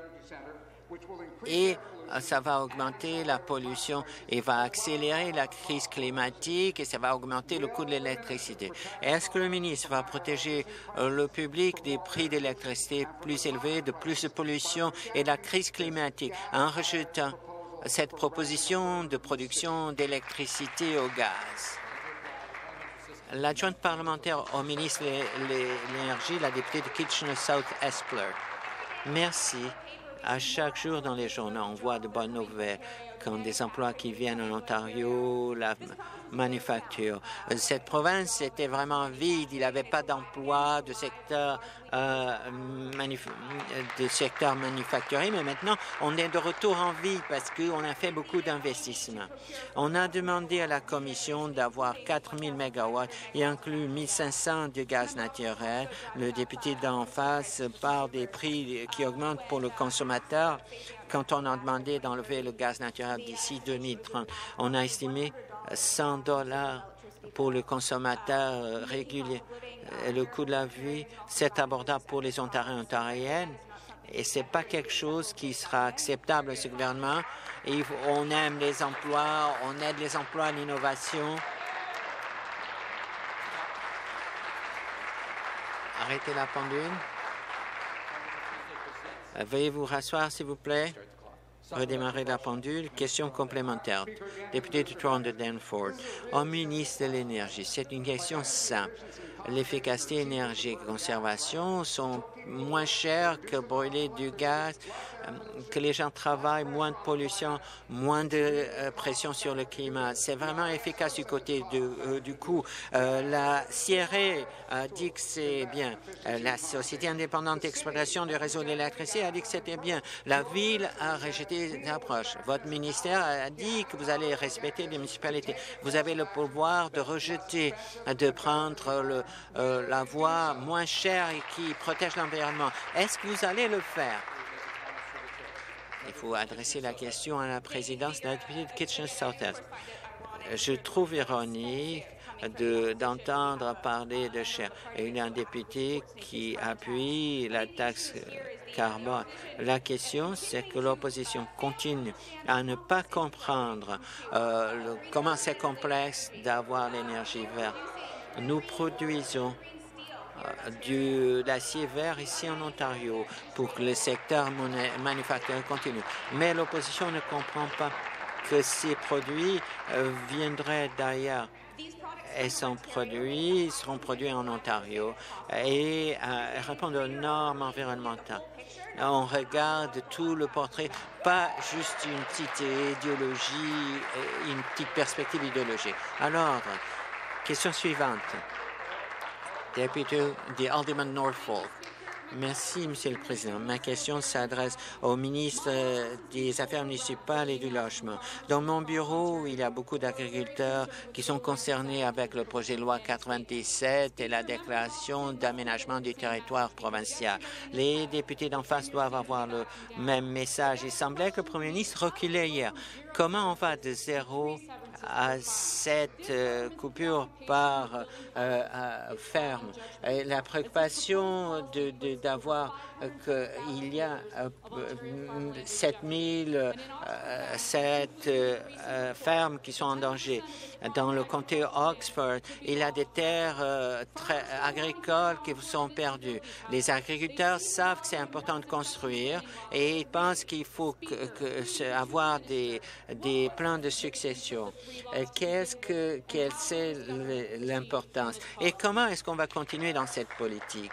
et ça va augmenter la pollution et va accélérer la crise climatique et ça va augmenter le coût de l'électricité. Est-ce que le ministre va protéger le public des prix d'électricité plus élevés, de plus de pollution et de la crise climatique en rejetant cette proposition de production d'électricité au gaz? L'adjointe parlementaire au ministre de l'Énergie, la députée de Kitchener-South Espler. Merci. À chaque jour dans les journaux, on voit de bonnes nouvelles quand des emplois qui viennent en Ontario, la manufacture. Cette province était vraiment vide, il n'y avait pas d'emploi de secteur, euh, manuf de secteur manufacturier, mais maintenant on est de retour en vie parce qu'on a fait beaucoup d'investissements. On a demandé à la Commission d'avoir quatre mille mégawatts et inclut mille cinq cents de gaz naturel. Le député d'en face parle des prix qui augmentent pour le consommateur. Quand on a demandé d'enlever le gaz naturel d'ici deux mille trente, on a estimé cent dollars pour le consommateur régulier. Le coût de la vie, c'est abordable pour les Ontariens et Ontariennes et ce n'est pas quelque chose qui sera acceptable à ce gouvernement. Et on aime les emplois, on aide les emplois à l'innovation. Arrêtez la pendule. Veuillez vous rasseoir, s'il vous plaît. Redémarrer la pendule. Question complémentaire. Député du Toronto de Danforth. Au ministre de l'Énergie, c'est une question simple. L'efficacité énergétique et la conservation sont moins chères que brûler du gaz, que les gens travaillent, moins de pollution, moins de euh, pression sur le climat. C'est vraiment efficace du côté de, euh, du coût. Euh, la C R A a dit que c'est bien. Euh, la Société indépendante d'exploitation du réseau d'électricité a dit que c'était bien. La Ville a rejeté l'approche. Votre ministère a dit que vous allez respecter les municipalités. Vous avez le pouvoir de rejeter, de prendre le, euh, la voie moins chère et qui protège l'environnement. Est-ce que vous allez le faire? Il faut adresser la question à la présidence de la députée de Kitchener-South-Est. Je trouve ironique d'entendre de, parler de cher. Il y a un député qui appuie la taxe carbone. La question, c'est que l'opposition continue à ne pas comprendre euh, le, comment c'est complexe d'avoir l'énergie verte. Nous produisons de l'acier vert ici en Ontario pour que le secteur manufacturier continue. Mais l'opposition ne comprend pas que ces produits euh, viendraient d'ailleurs. Et sont produits, seront produits en Ontario et euh, répondent aux normes environnementales. On regarde tout le portrait, pas juste une petite idéologie, une petite perspective idéologique. Alors, question suivante. Député de Alderman Norfolk. Merci, Monsieur le Président. Ma question s'adresse au ministre des Affaires municipales et du Logement. Dans mon bureau, il y a beaucoup d'agriculteurs qui sont concernés avec le projet de loi quatre-vingt-dix-sept et la déclaration d'aménagement du territoire provincial. Les députés d'en face doivent avoir le même message. Il semblait que le Premier ministre reculait hier. Comment on va de zéro à cette euh, coupure par euh, euh, ferme? Et la préoccupation de, de, d'avoir euh, qu'il y a euh, sept mille sept euh, fermes qui sont en danger. Dans le comté Oxford, il y a des terres euh, très agricoles qui sont perdues. Les agriculteurs savent que c'est important de construire et ils pensent qu'il faut que, que, avoir des, des plans de succession. Qu'est-ce que, quelle c'est l'importance et comment est-ce qu'on va continuer dans cette politique?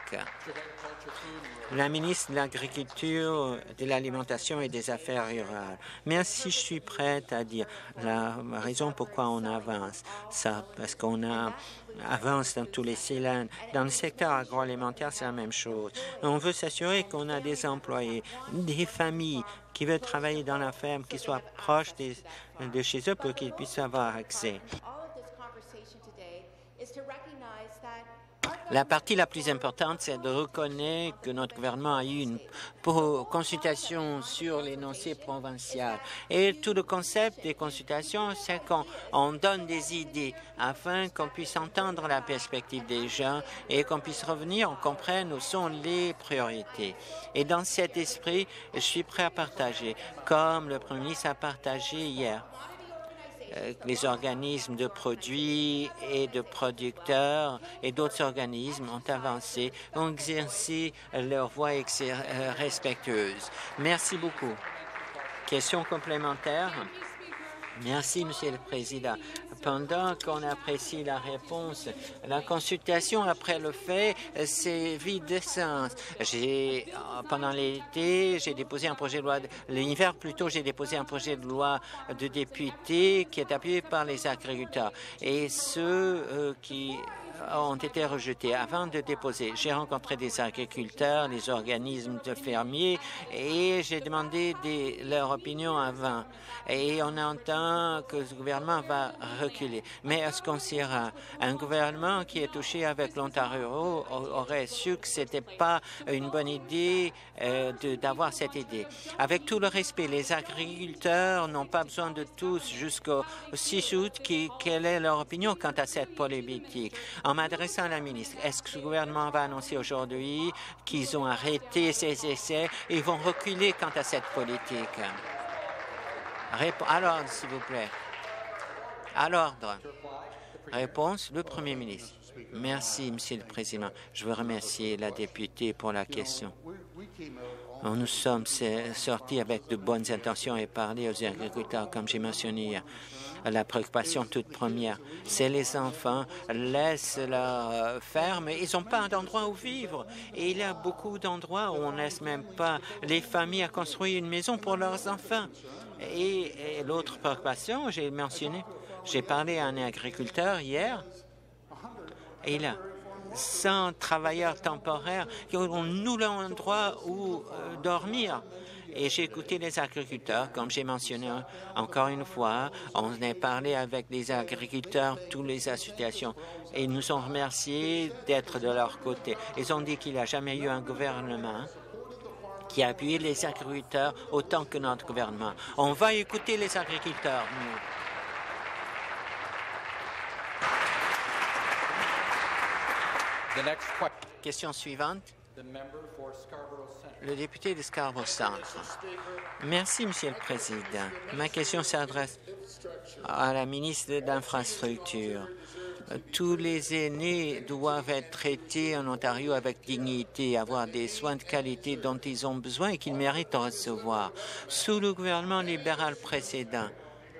La ministre de l'Agriculture, de l'Alimentation et des Affaires rurales. Merci, je suis prête à dire la raison pourquoi on avance. Ça, parce qu'on a avance dans tous les cylindres. Dans le secteur agroalimentaire, c'est la même chose. On veut s'assurer qu'on a des employés, des familles qui veulent travailler dans la ferme, qui soient proches des, de chez eux pour qu'ils puissent avoir accès. La partie la plus importante, c'est de reconnaître que notre gouvernement a eu une consultation sur l'énoncé provincial. Et tout le concept des consultations, c'est qu'on on donne des idées afin qu'on puisse entendre la perspective des gens et qu'on puisse revenir, on comprenne où sont les priorités. Et dans cet esprit, je suis prêt à partager, comme le Premier ministre a partagé hier. Les organismes de produits et de producteurs et d'autres organismes ont avancé, ont exercé leur voix respectueuse. Merci beaucoup. Question complémentaire? Merci, Monsieur le Président. Pendant qu'on apprécie la réponse, la consultation après le fait, c'est vide de sens. J'ai, pendant l'été, j'ai déposé un projet de loi, l'hiver plutôt, j'ai déposé un projet de loi de député qui est appuyé par les agriculteurs. Et ceux euh, qui ont été rejetés. Avant de déposer, j'ai rencontré des agriculteurs, des organismes de fermiers et j'ai demandé des, leur opinion avant. Et on entend que ce gouvernement va reculer. Mais est-ce qu'on sera un gouvernement qui est touché avec l'Ontario aurait su que c'était pas une bonne idée euh, d'avoir cette idée. Avec tout le respect, les agriculteurs n'ont pas besoin de tous jusqu'au six août. Qui, quelle est leur opinion quant à cette politique? En m'adressant à la ministre, est-ce que ce gouvernement va annoncer aujourd'hui qu'ils ont arrêté ces essais et vont reculer quant à cette politique? Répo à l'ordre, s'il vous plaît. À l'ordre. Réponse, le Premier ministre. Merci, Monsieur le Président. Je veux remercier la députée pour la question. Nous sommes sortis avec de bonnes intentions et parlé aux agriculteurs, comme j'ai mentionné hier. La préoccupation toute première, c'est les enfants laissent leur ferme, ils n'ont pas d'endroit où vivre. Et il y a beaucoup d'endroits où on ne laisse même pas les familles à construire une maison pour leurs enfants. Et, et l'autre préoccupation, j'ai mentionné, j'ai parlé à un agriculteur hier, et il a cent travailleurs temporaires qui ont nul endroit où euh, dormir. Et j'ai écouté les agriculteurs, comme j'ai mentionné encore une fois. On a parlé avec les agriculteurs, toutes les associations, et ils nous ont remerciés d'être de leur côté. Ils ont dit qu'il n'y a jamais eu un gouvernement qui a appuyé les agriculteurs autant que notre gouvernement. On va écouter les agriculteurs, nous. The next Question suivante. Le député de Scarborough Centre. Merci, Monsieur le Président. Ma question s'adresse à la ministre de l'Infrastructure. Tous les aînés doivent être traités en Ontario avec dignité, avoir des soins de qualité dont ils ont besoin et qu'ils méritent de recevoir. Sous le gouvernement libéral précédent,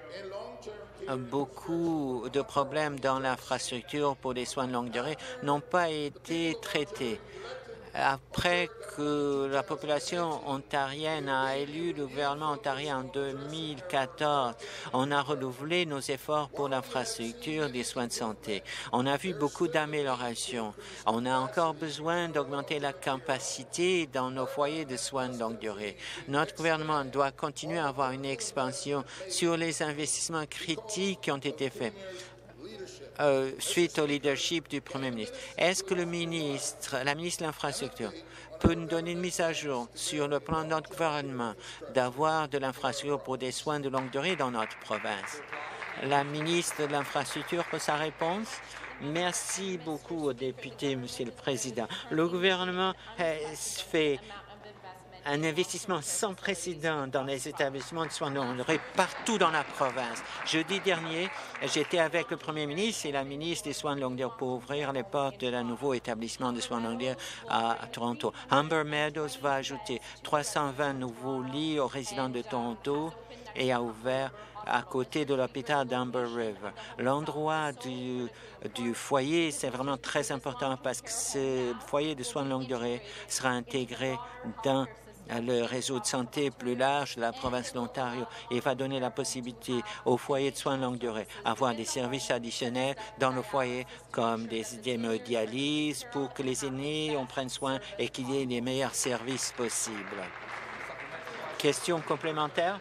beaucoup de problèmes dans l'infrastructure pour les soins de longue durée n'ont pas été traités. Après que la population ontarienne a élu le gouvernement ontarien en deux mille quatorze, on a renouvelé nos efforts pour l'infrastructure des soins de santé. On a vu beaucoup d'améliorations. On a encore besoin d'augmenter la capacité dans nos foyers de soins de longue durée. Notre gouvernement doit continuer à avoir une expansion sur les investissements critiques qui ont été faits. Euh, suite au leadership du Premier ministre. Est-ce que le ministre, la ministre de l'Infrastructure peut nous donner une mise à jour sur le plan de notre gouvernement d'avoir de l'infrastructure pour des soins de longue durée dans notre province? La ministre de l'Infrastructure pour sa réponse. Merci beaucoup aux députés, Monsieur le Président. Le gouvernement euh, fait un investissement sans précédent dans les établissements de soins de longue durée partout dans la province. Jeudi dernier, j'étais avec le Premier ministre et la ministre des Soins de longue durée pour ouvrir les portes d'un nouveau établissement de soins de longue durée à, à Toronto. Humber Meadows va ajouter trois cent vingt nouveaux lits aux résidents de Toronto et a ouvert à côté de l'hôpital d'Amber River. L'endroit du, du foyer, c'est vraiment très important parce que ce foyer de soins de longue durée sera intégré dans le réseau de santé plus large de la province de l'Ontario et va donner la possibilité aux foyers de soins de longue durée d'avoir des services additionnels dans le foyer comme des hémodialyses pour que les aînés en prennent soin et qu'il y ait les meilleurs services possibles. Question complémentaire?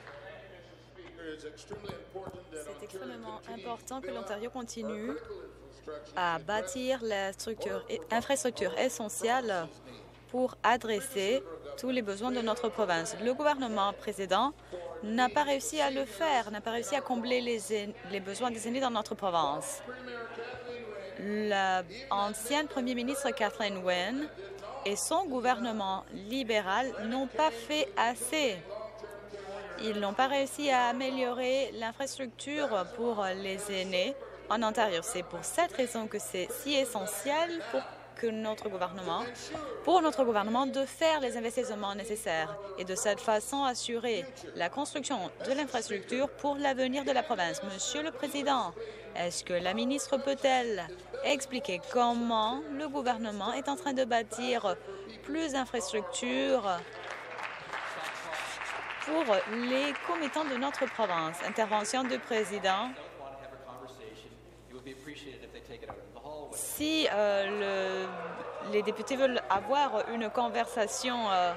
C'est extrêmement important que l'Ontario continue à bâtir la structure, infrastructure essentielle pour adresser tous les besoins de notre province. Le gouvernement précédent n'a pas réussi à le faire, n'a pas réussi à combler les, les besoins des aînés dans notre province. L'ancienne Premier ministre Kathleen Wynne et son gouvernement libéral n'ont pas fait assez. Ils n'ont pas réussi à améliorer l'infrastructure pour les aînés en Ontario. C'est pour cette raison que c'est si essentiel pour que notre gouvernement, pour notre gouvernement de faire les investissements nécessaires et de cette façon assurer la construction de l'infrastructure pour l'avenir de la province. Monsieur le Président, Est-ce que la ministre peut-elle expliquer comment le gouvernement est en train de bâtir plus d'infrastructures pour les commettants de notre province? Intervention du président. Si euh, le, les députés veulent avoir une conversation, euh,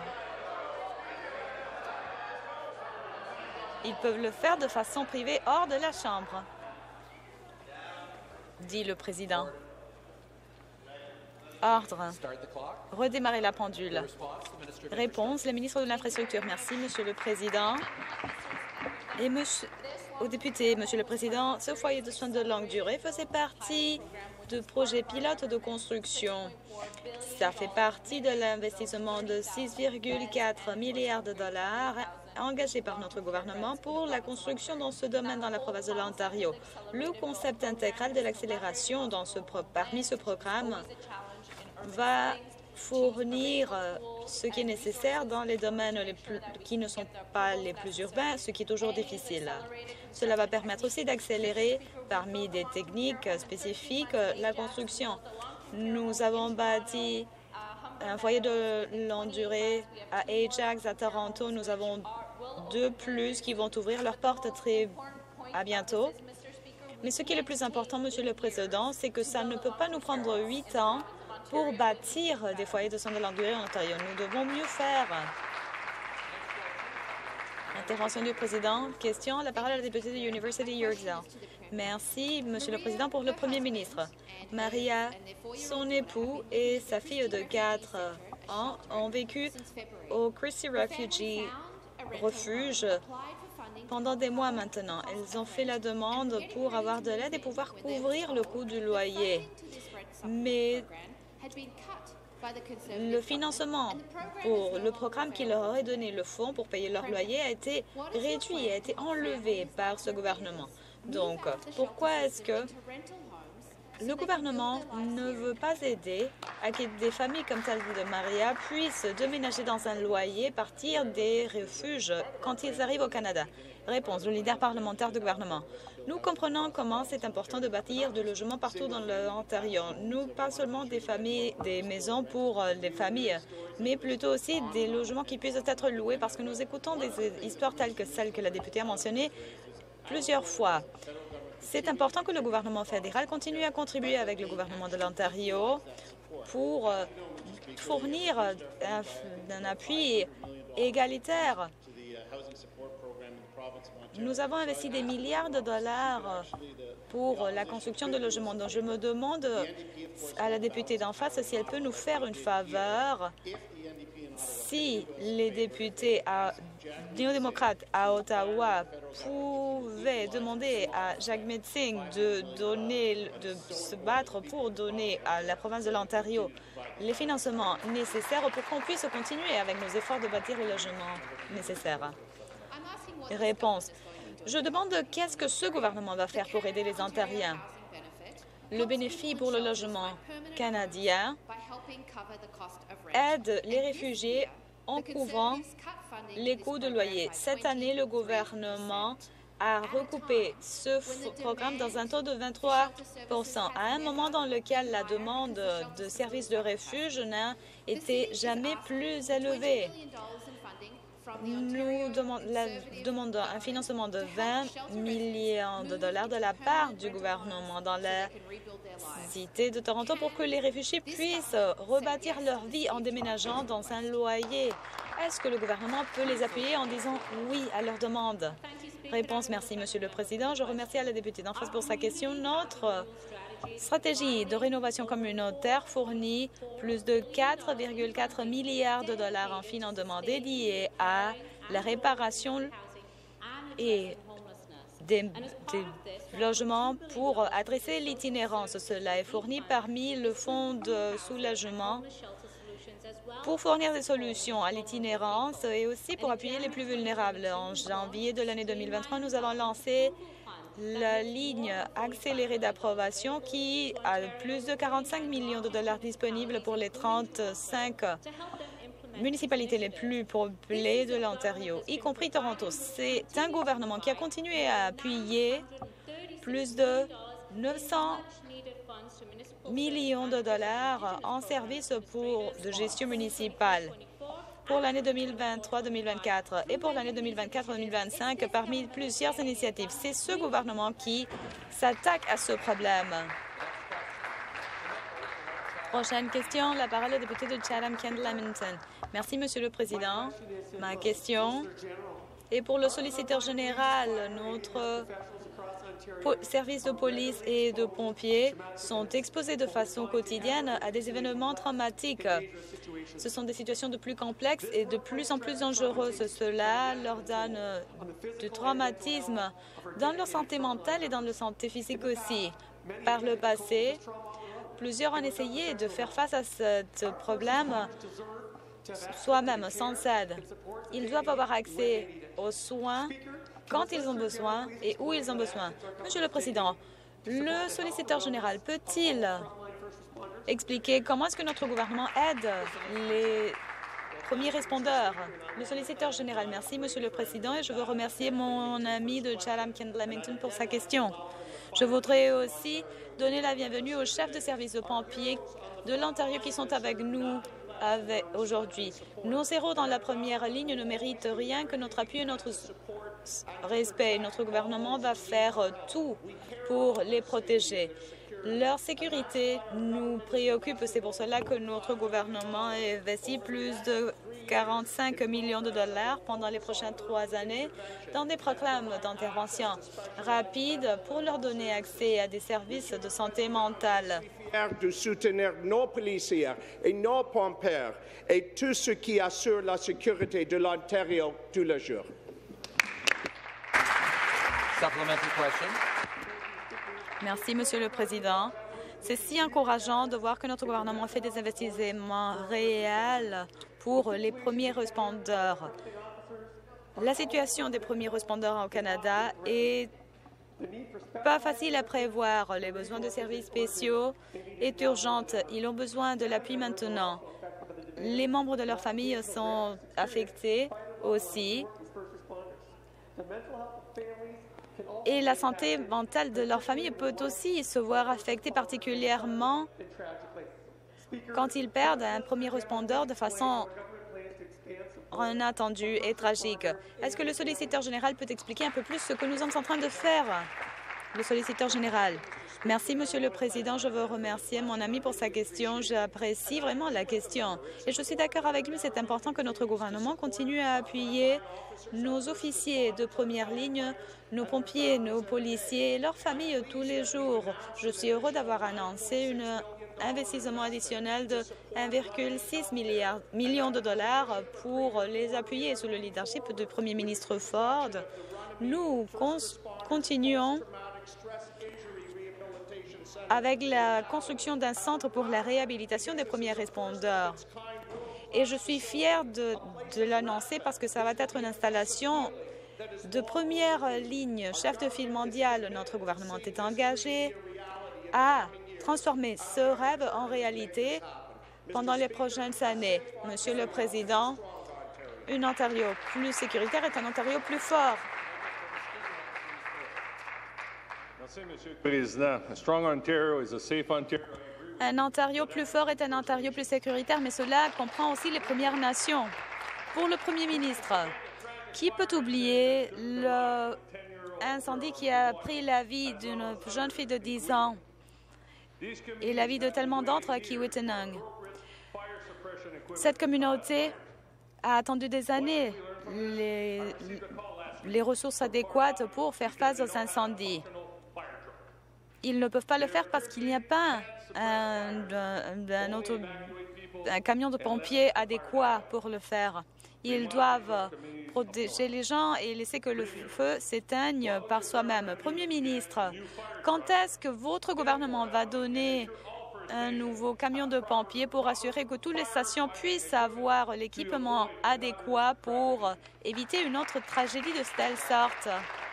ils peuvent le faire de façon privée hors de la Chambre, dit le président. Ordre. Redémarrer la pendule. Réponse, le ministre de l'Infrastructure. Merci, Monsieur le Président. Et monsieur, aux députés, Monsieur le Président, ce foyer de soins de longue durée faisait partie de projets pilotes de construction. Ça fait partie de l'investissement de six virgule quatre milliards de dollars engagé par notre gouvernement pour la construction dans ce domaine dans la province de l'Ontario. Le concept intégral de l'accélération dans ce pro parmi ce programme va fournir ce qui est nécessaire dans les domaines les plus, qui ne sont pas les plus urbains, ce qui est toujours difficile. Cela va permettre aussi d'accélérer, parmi des techniques spécifiques, la construction. Nous avons bâti un foyer de longue durée à Ajax, à Toronto. Nous avons deux plus qui vont ouvrir leurs portes très à bientôt. Mais ce qui est le plus important, Monsieur le Président, c'est que ça ne peut pas nous prendre huit ans pour bâtir des foyers de soins de longue durée en Ontario. Nous devons mieux faire. Intervention du président. Question. La parole à la députée de University Yorkdale. Merci, Monsieur le Président, pour le Premier ministre. Maria, son époux et sa fille de quatre ans ont vécu au Christie Refugee Refuge pendant des mois maintenant. Elles ont fait la demande pour avoir de l'aide et pouvoir couvrir le coût du loyer. Mais le financement pour le programme qui leur aurait donné le fonds pour payer leur loyer a été réduit, a été enlevé par ce gouvernement. Donc, pourquoi est-ce que le gouvernement ne veut pas aider à que des familles comme celle de Maria puissent déménager dans un loyer, partir des refuges quand ils arrivent au Canada? Réponse, le leader parlementaire du gouvernement. Nous comprenons comment c'est important de bâtir des logements partout dans l'Ontario. Nous, pas seulement des familles, des maisons pour les familles, mais plutôt aussi des logements qui puissent être loués parce que nous écoutons des histoires telles que celle que la députée a mentionnées plusieurs fois. C'est important que le gouvernement fédéral continue à contribuer avec le gouvernement de l'Ontario pour fournir un, un appui égalitaire. Nous avons investi des milliards de dollars pour la construction de logements. Donc, je me demande à la députée d'en face si elle peut nous faire une faveur. Si les députés à, néo-démocrates à Ottawa pouvaient demander à Jagmeet Singh de, donner, de se battre pour donner à la province de l'Ontario les financements nécessaires pour qu'on puisse continuer avec nos efforts de bâtir les logements nécessaires. Réponse. Je demande qu'est-ce que ce gouvernement va faire pour aider les Ontariens. Le bénéfice pour le logement canadien aide les réfugiés en couvrant les coûts de loyer. Cette année, le gouvernement a recoupé ce programme dans un taux de vingt-trois pour cent, à un moment dans lequel la demande de services de refuge n'a été jamais plus élevée. Nous demandons un financement de vingt millions de dollars de la part du gouvernement dans la cité de Toronto pour que les réfugiés puissent rebâtir leur vie en déménageant dans un loyer. Est-ce que le gouvernement peut les appuyer en disant oui à leur demande? Réponse, merci, Monsieur le Président. Je remercie à la députée d'en face pour sa question. Notre stratégie de rénovation communautaire fournit plus de quatre virgule quatre milliards de dollars en financement dédié à la réparation et des, des logements pour adresser l'itinérance. Cela est fourni parmi le fonds de soulagement pour fournir des solutions à l'itinérance et aussi pour appuyer les plus vulnérables. En janvier de l'année deux mille vingt-trois, nous avons lancé la ligne accélérée d'approbation qui a plus de quarante-cinq millions de dollars disponibles pour les trente-cinq municipalités les plus peuplées de l'Ontario, y compris Toronto. C'est un gouvernement qui a continué à appuyer plus de neuf cents millions de dollars en services pour de gestion municipale pour l'année deux mille vingt-trois deux mille vingt-quatre et pour l'année deux mille vingt-quatre deux mille vingt-cinq parmi plusieurs initiatives. C'est ce gouvernement qui s'attaque à ce problème. Prochaine question, la parole est au député de Chatham-Kent-Lamington. Merci, Monsieur le Président. Ma question est pour le solliciteur général. Notre services de police et de pompiers sont exposés de façon quotidienne à des événements traumatiques. Ce sont des situations de plus complexes et de plus en plus dangereuses. Cela leur donne du traumatisme dans leur santé mentale et dans leur santé physique aussi. Par le passé, plusieurs ont essayé de faire face à ce problème soi-même, sans aide. Ils doivent avoir accès aux soins quand ils ont besoin et où ils ont besoin. Monsieur le Président, le solliciteur général peut-il expliquer comment est-ce que notre gouvernement aide les premiers répondeurs? Le solliciteur général, merci, Monsieur le Président, et je veux remercier mon ami de Chatham-Kent-Lamington pour sa question. Je voudrais aussi donner la bienvenue aux chefs de service de pompiers de l'Ontario qui sont avec nous aujourd'hui. Nos héros dans la première ligne ne méritent rien que notre appui et notre respect. Notre gouvernement va faire tout pour les protéger. Leur sécurité nous préoccupe. C'est pour cela que notre gouvernement a investi plus de quarante-cinq millions de dollars pendant les prochaines trois années dans des programmes d'intervention rapide pour leur donner accès à des services de santé mentale. De soutenir nos policiers et nos pompiers et tout ce qui assure la sécurité de l'Ontario tous les jours. Supplementary question. Merci, Monsieur le Président. C'est si encourageant de voir que notre gouvernement fait des investissements réels pour les premiers répondeurs. La situation des premiers répondeurs au Canada est pas facile à prévoir. Les besoins de services spéciaux est urgent. Ils ont besoin de l'appui maintenant. Les membres de leur famille sont affectés aussi. Et la santé mentale de leur famille peut aussi se voir affectée, particulièrement quand ils perdent un premier répondeur de façon inattendue et tragique. Est-ce que le solliciteur général peut expliquer un peu plus ce que nous sommes en train de faire? Le solliciteur général. Merci, Monsieur le Président. Je veux remercier mon ami pour sa question. J'apprécie vraiment la question. Et je suis d'accord avec lui. C'est important que notre gouvernement continue à appuyer nos officiers de première ligne, nos pompiers, nos policiers et leurs familles tous les jours. Je suis heureux d'avoir annoncé un investissement additionnel de un virgule six million de dollars pour les appuyer sous le leadership du Premier ministre Ford. Nous continuons avec la construction d'un centre pour la réhabilitation des premiers répondeurs. Et je suis fière de, de l'annoncer parce que ça va être une installation de première ligne. Chef de file mondial, notre gouvernement est engagé à transformer ce rêve en réalité pendant les prochaines années. Monsieur le Président, un Ontario plus sécuritaire est un Ontario plus fort. Merci, Monsieur le Président. A strong Ontario is a safe Ontario. Un Ontario plus fort est un Ontario plus sécuritaire, mais cela comprend aussi les Premières Nations. Pour le Premier ministre, qui peut oublier l'incendie qui a pris la vie d'une jeune fille de dix ans et la vie de tellement d'autres à Kiiwetinoong? Cette communauté a attendu des années les, les ressources adéquates pour faire face aux incendies. Ils ne peuvent pas le faire parce qu'il n'y a pas un, un, un, auto, un camion de pompiers adéquat pour le faire. Ils doivent protéger les gens et laisser que le feu s'éteigne par soi-même. Premier ministre, quand est-ce que votre gouvernement va donner un nouveau camion de pompiers pour assurer que toutes les stations puissent avoir l'équipement adéquat pour éviter une autre tragédie de telle sorte?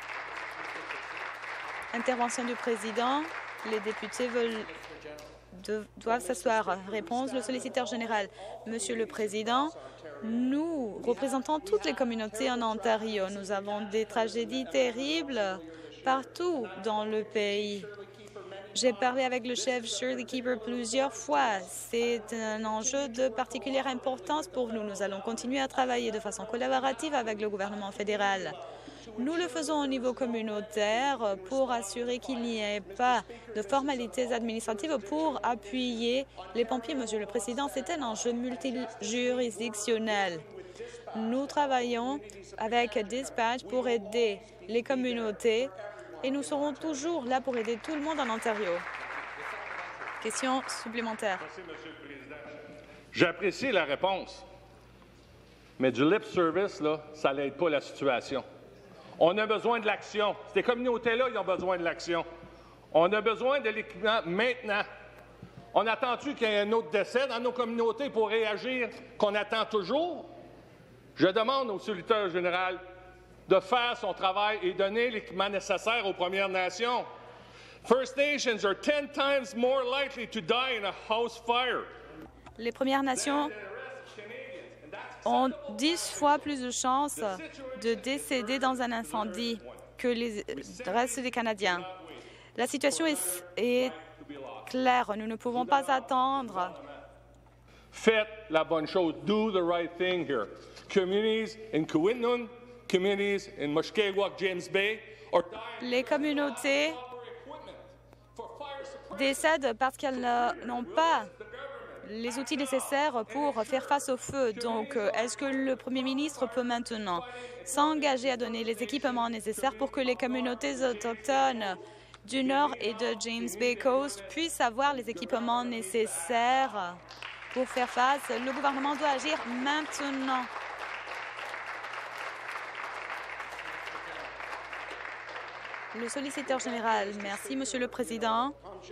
Intervention du président. Les députés veulent, de, doivent s'asseoir. Réponse, le solliciteur général. Monsieur le Président, nous représentons toutes les communautés en Ontario. Nous avons des tragédies terribles partout dans le pays. J'ai parlé avec le chef Shirley Keeper plusieurs fois. C'est un enjeu de particulière importance pour nous. Nous allons continuer à travailler de façon collaborative avec le gouvernement fédéral. Nous le faisons au niveau communautaire pour assurer qu'il n'y ait pas de formalités administratives pour appuyer les pompiers. Monsieur le Président, c'est un enjeu multijuridictionnel. Nous travaillons avec Dispatch pour aider les communautés et nous serons toujours là pour aider tout le monde en Ontario. Question supplémentaire. Merci, Monsieur le Président. J'apprécie la réponse, mais du lip service, là, ça n'aide pas la situation. On a besoin de l'action. Ces communautés-là, ils ont besoin de l'action. On a besoin de l'équipement maintenant. On attend-tu qu'il y ait un autre décès dans nos communautés pour réagir, qu'on attend toujours? Je demande au solliciteur général de faire son travail et donner l'équipement nécessaire aux Premières Nations. First Nations are ten times more likely to die in a house fire. Les Premières Nations ont dix fois plus de chances de décéder dans un incendie que les restes des Canadiens. La situation est, est claire. Nous ne pouvons pas attendre. Faites la bonne chose. Do the right thing here. Communities in Keweenaw, communities in Mushkegowuk, James Bay, are dying. Les communautés décèdent parce qu'elles n'ont pas les outils nécessaires pour faire face au feu. Donc, est-ce que le Premier ministre peut maintenant s'engager à donner les équipements nécessaires pour que les communautés autochtones du Nord et de James Bay Coast puissent avoir les équipements nécessaires pour faire face? Le gouvernement doit agir maintenant. Le solliciteur général. Merci, Monsieur le Président.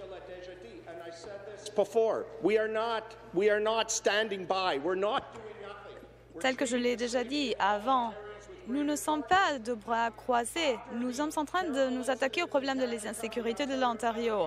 Tel que je l'ai déjà dit avant, nous ne sommes pas de bras croisés. Nous sommes en train de nous attaquer au problème de l'insécurité de l'Ontario.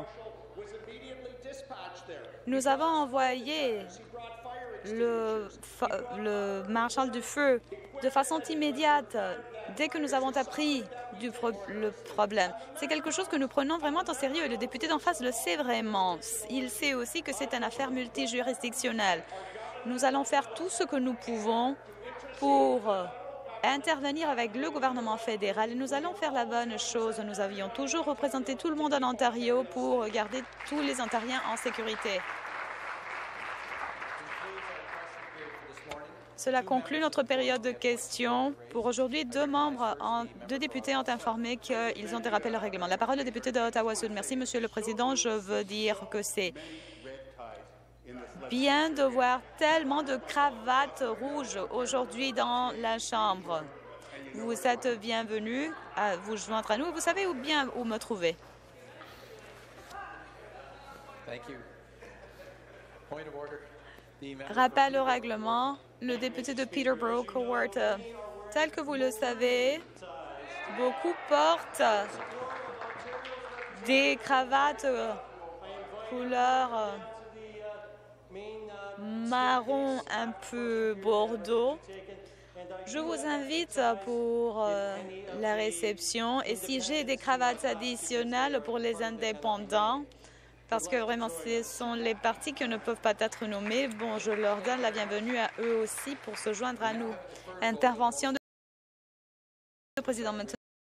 Nous avons envoyé le, le marshal du feu de façon immédiate dès que nous avons appris du pro le problème. C'est quelque chose que nous prenons vraiment au sérieux et le député d'en face le sait vraiment. Il sait aussi que c'est une affaire multijuridictionnelle. Nous allons faire tout ce que nous pouvons pour intervenir avec le gouvernement fédéral et nous allons faire la bonne chose. Nous avions toujours représenté tout le monde en Ontario pour garder tous les Ontariens en sécurité. Cela conclut notre période de questions. Pour aujourd'hui, deux membres, en, deux députés ont informé qu'ils ont dérapé le règlement. La parole au député de Ottawa-Sud. Merci, Monsieur le Président. Je veux dire que c'est bien de voir tellement de cravates rouges aujourd'hui dans la Chambre. Vous êtes bienvenus à vous joindre à nous. Vous savez où bien où me trouver. Rappel au règlement. Le député de Peterborough-Kawartha. Tel que vous le savez, beaucoup portent des cravates couleur marron un peu bordeaux. Je vous invite pour euh, la réception et si j'ai des cravates additionnelles pour les indépendants, parce que vraiment, ce sont les partis qui ne peuvent pas être nommés. Bon, je leur donne la bienvenue à eux aussi pour se joindre à nous. Intervention de le président maintenant.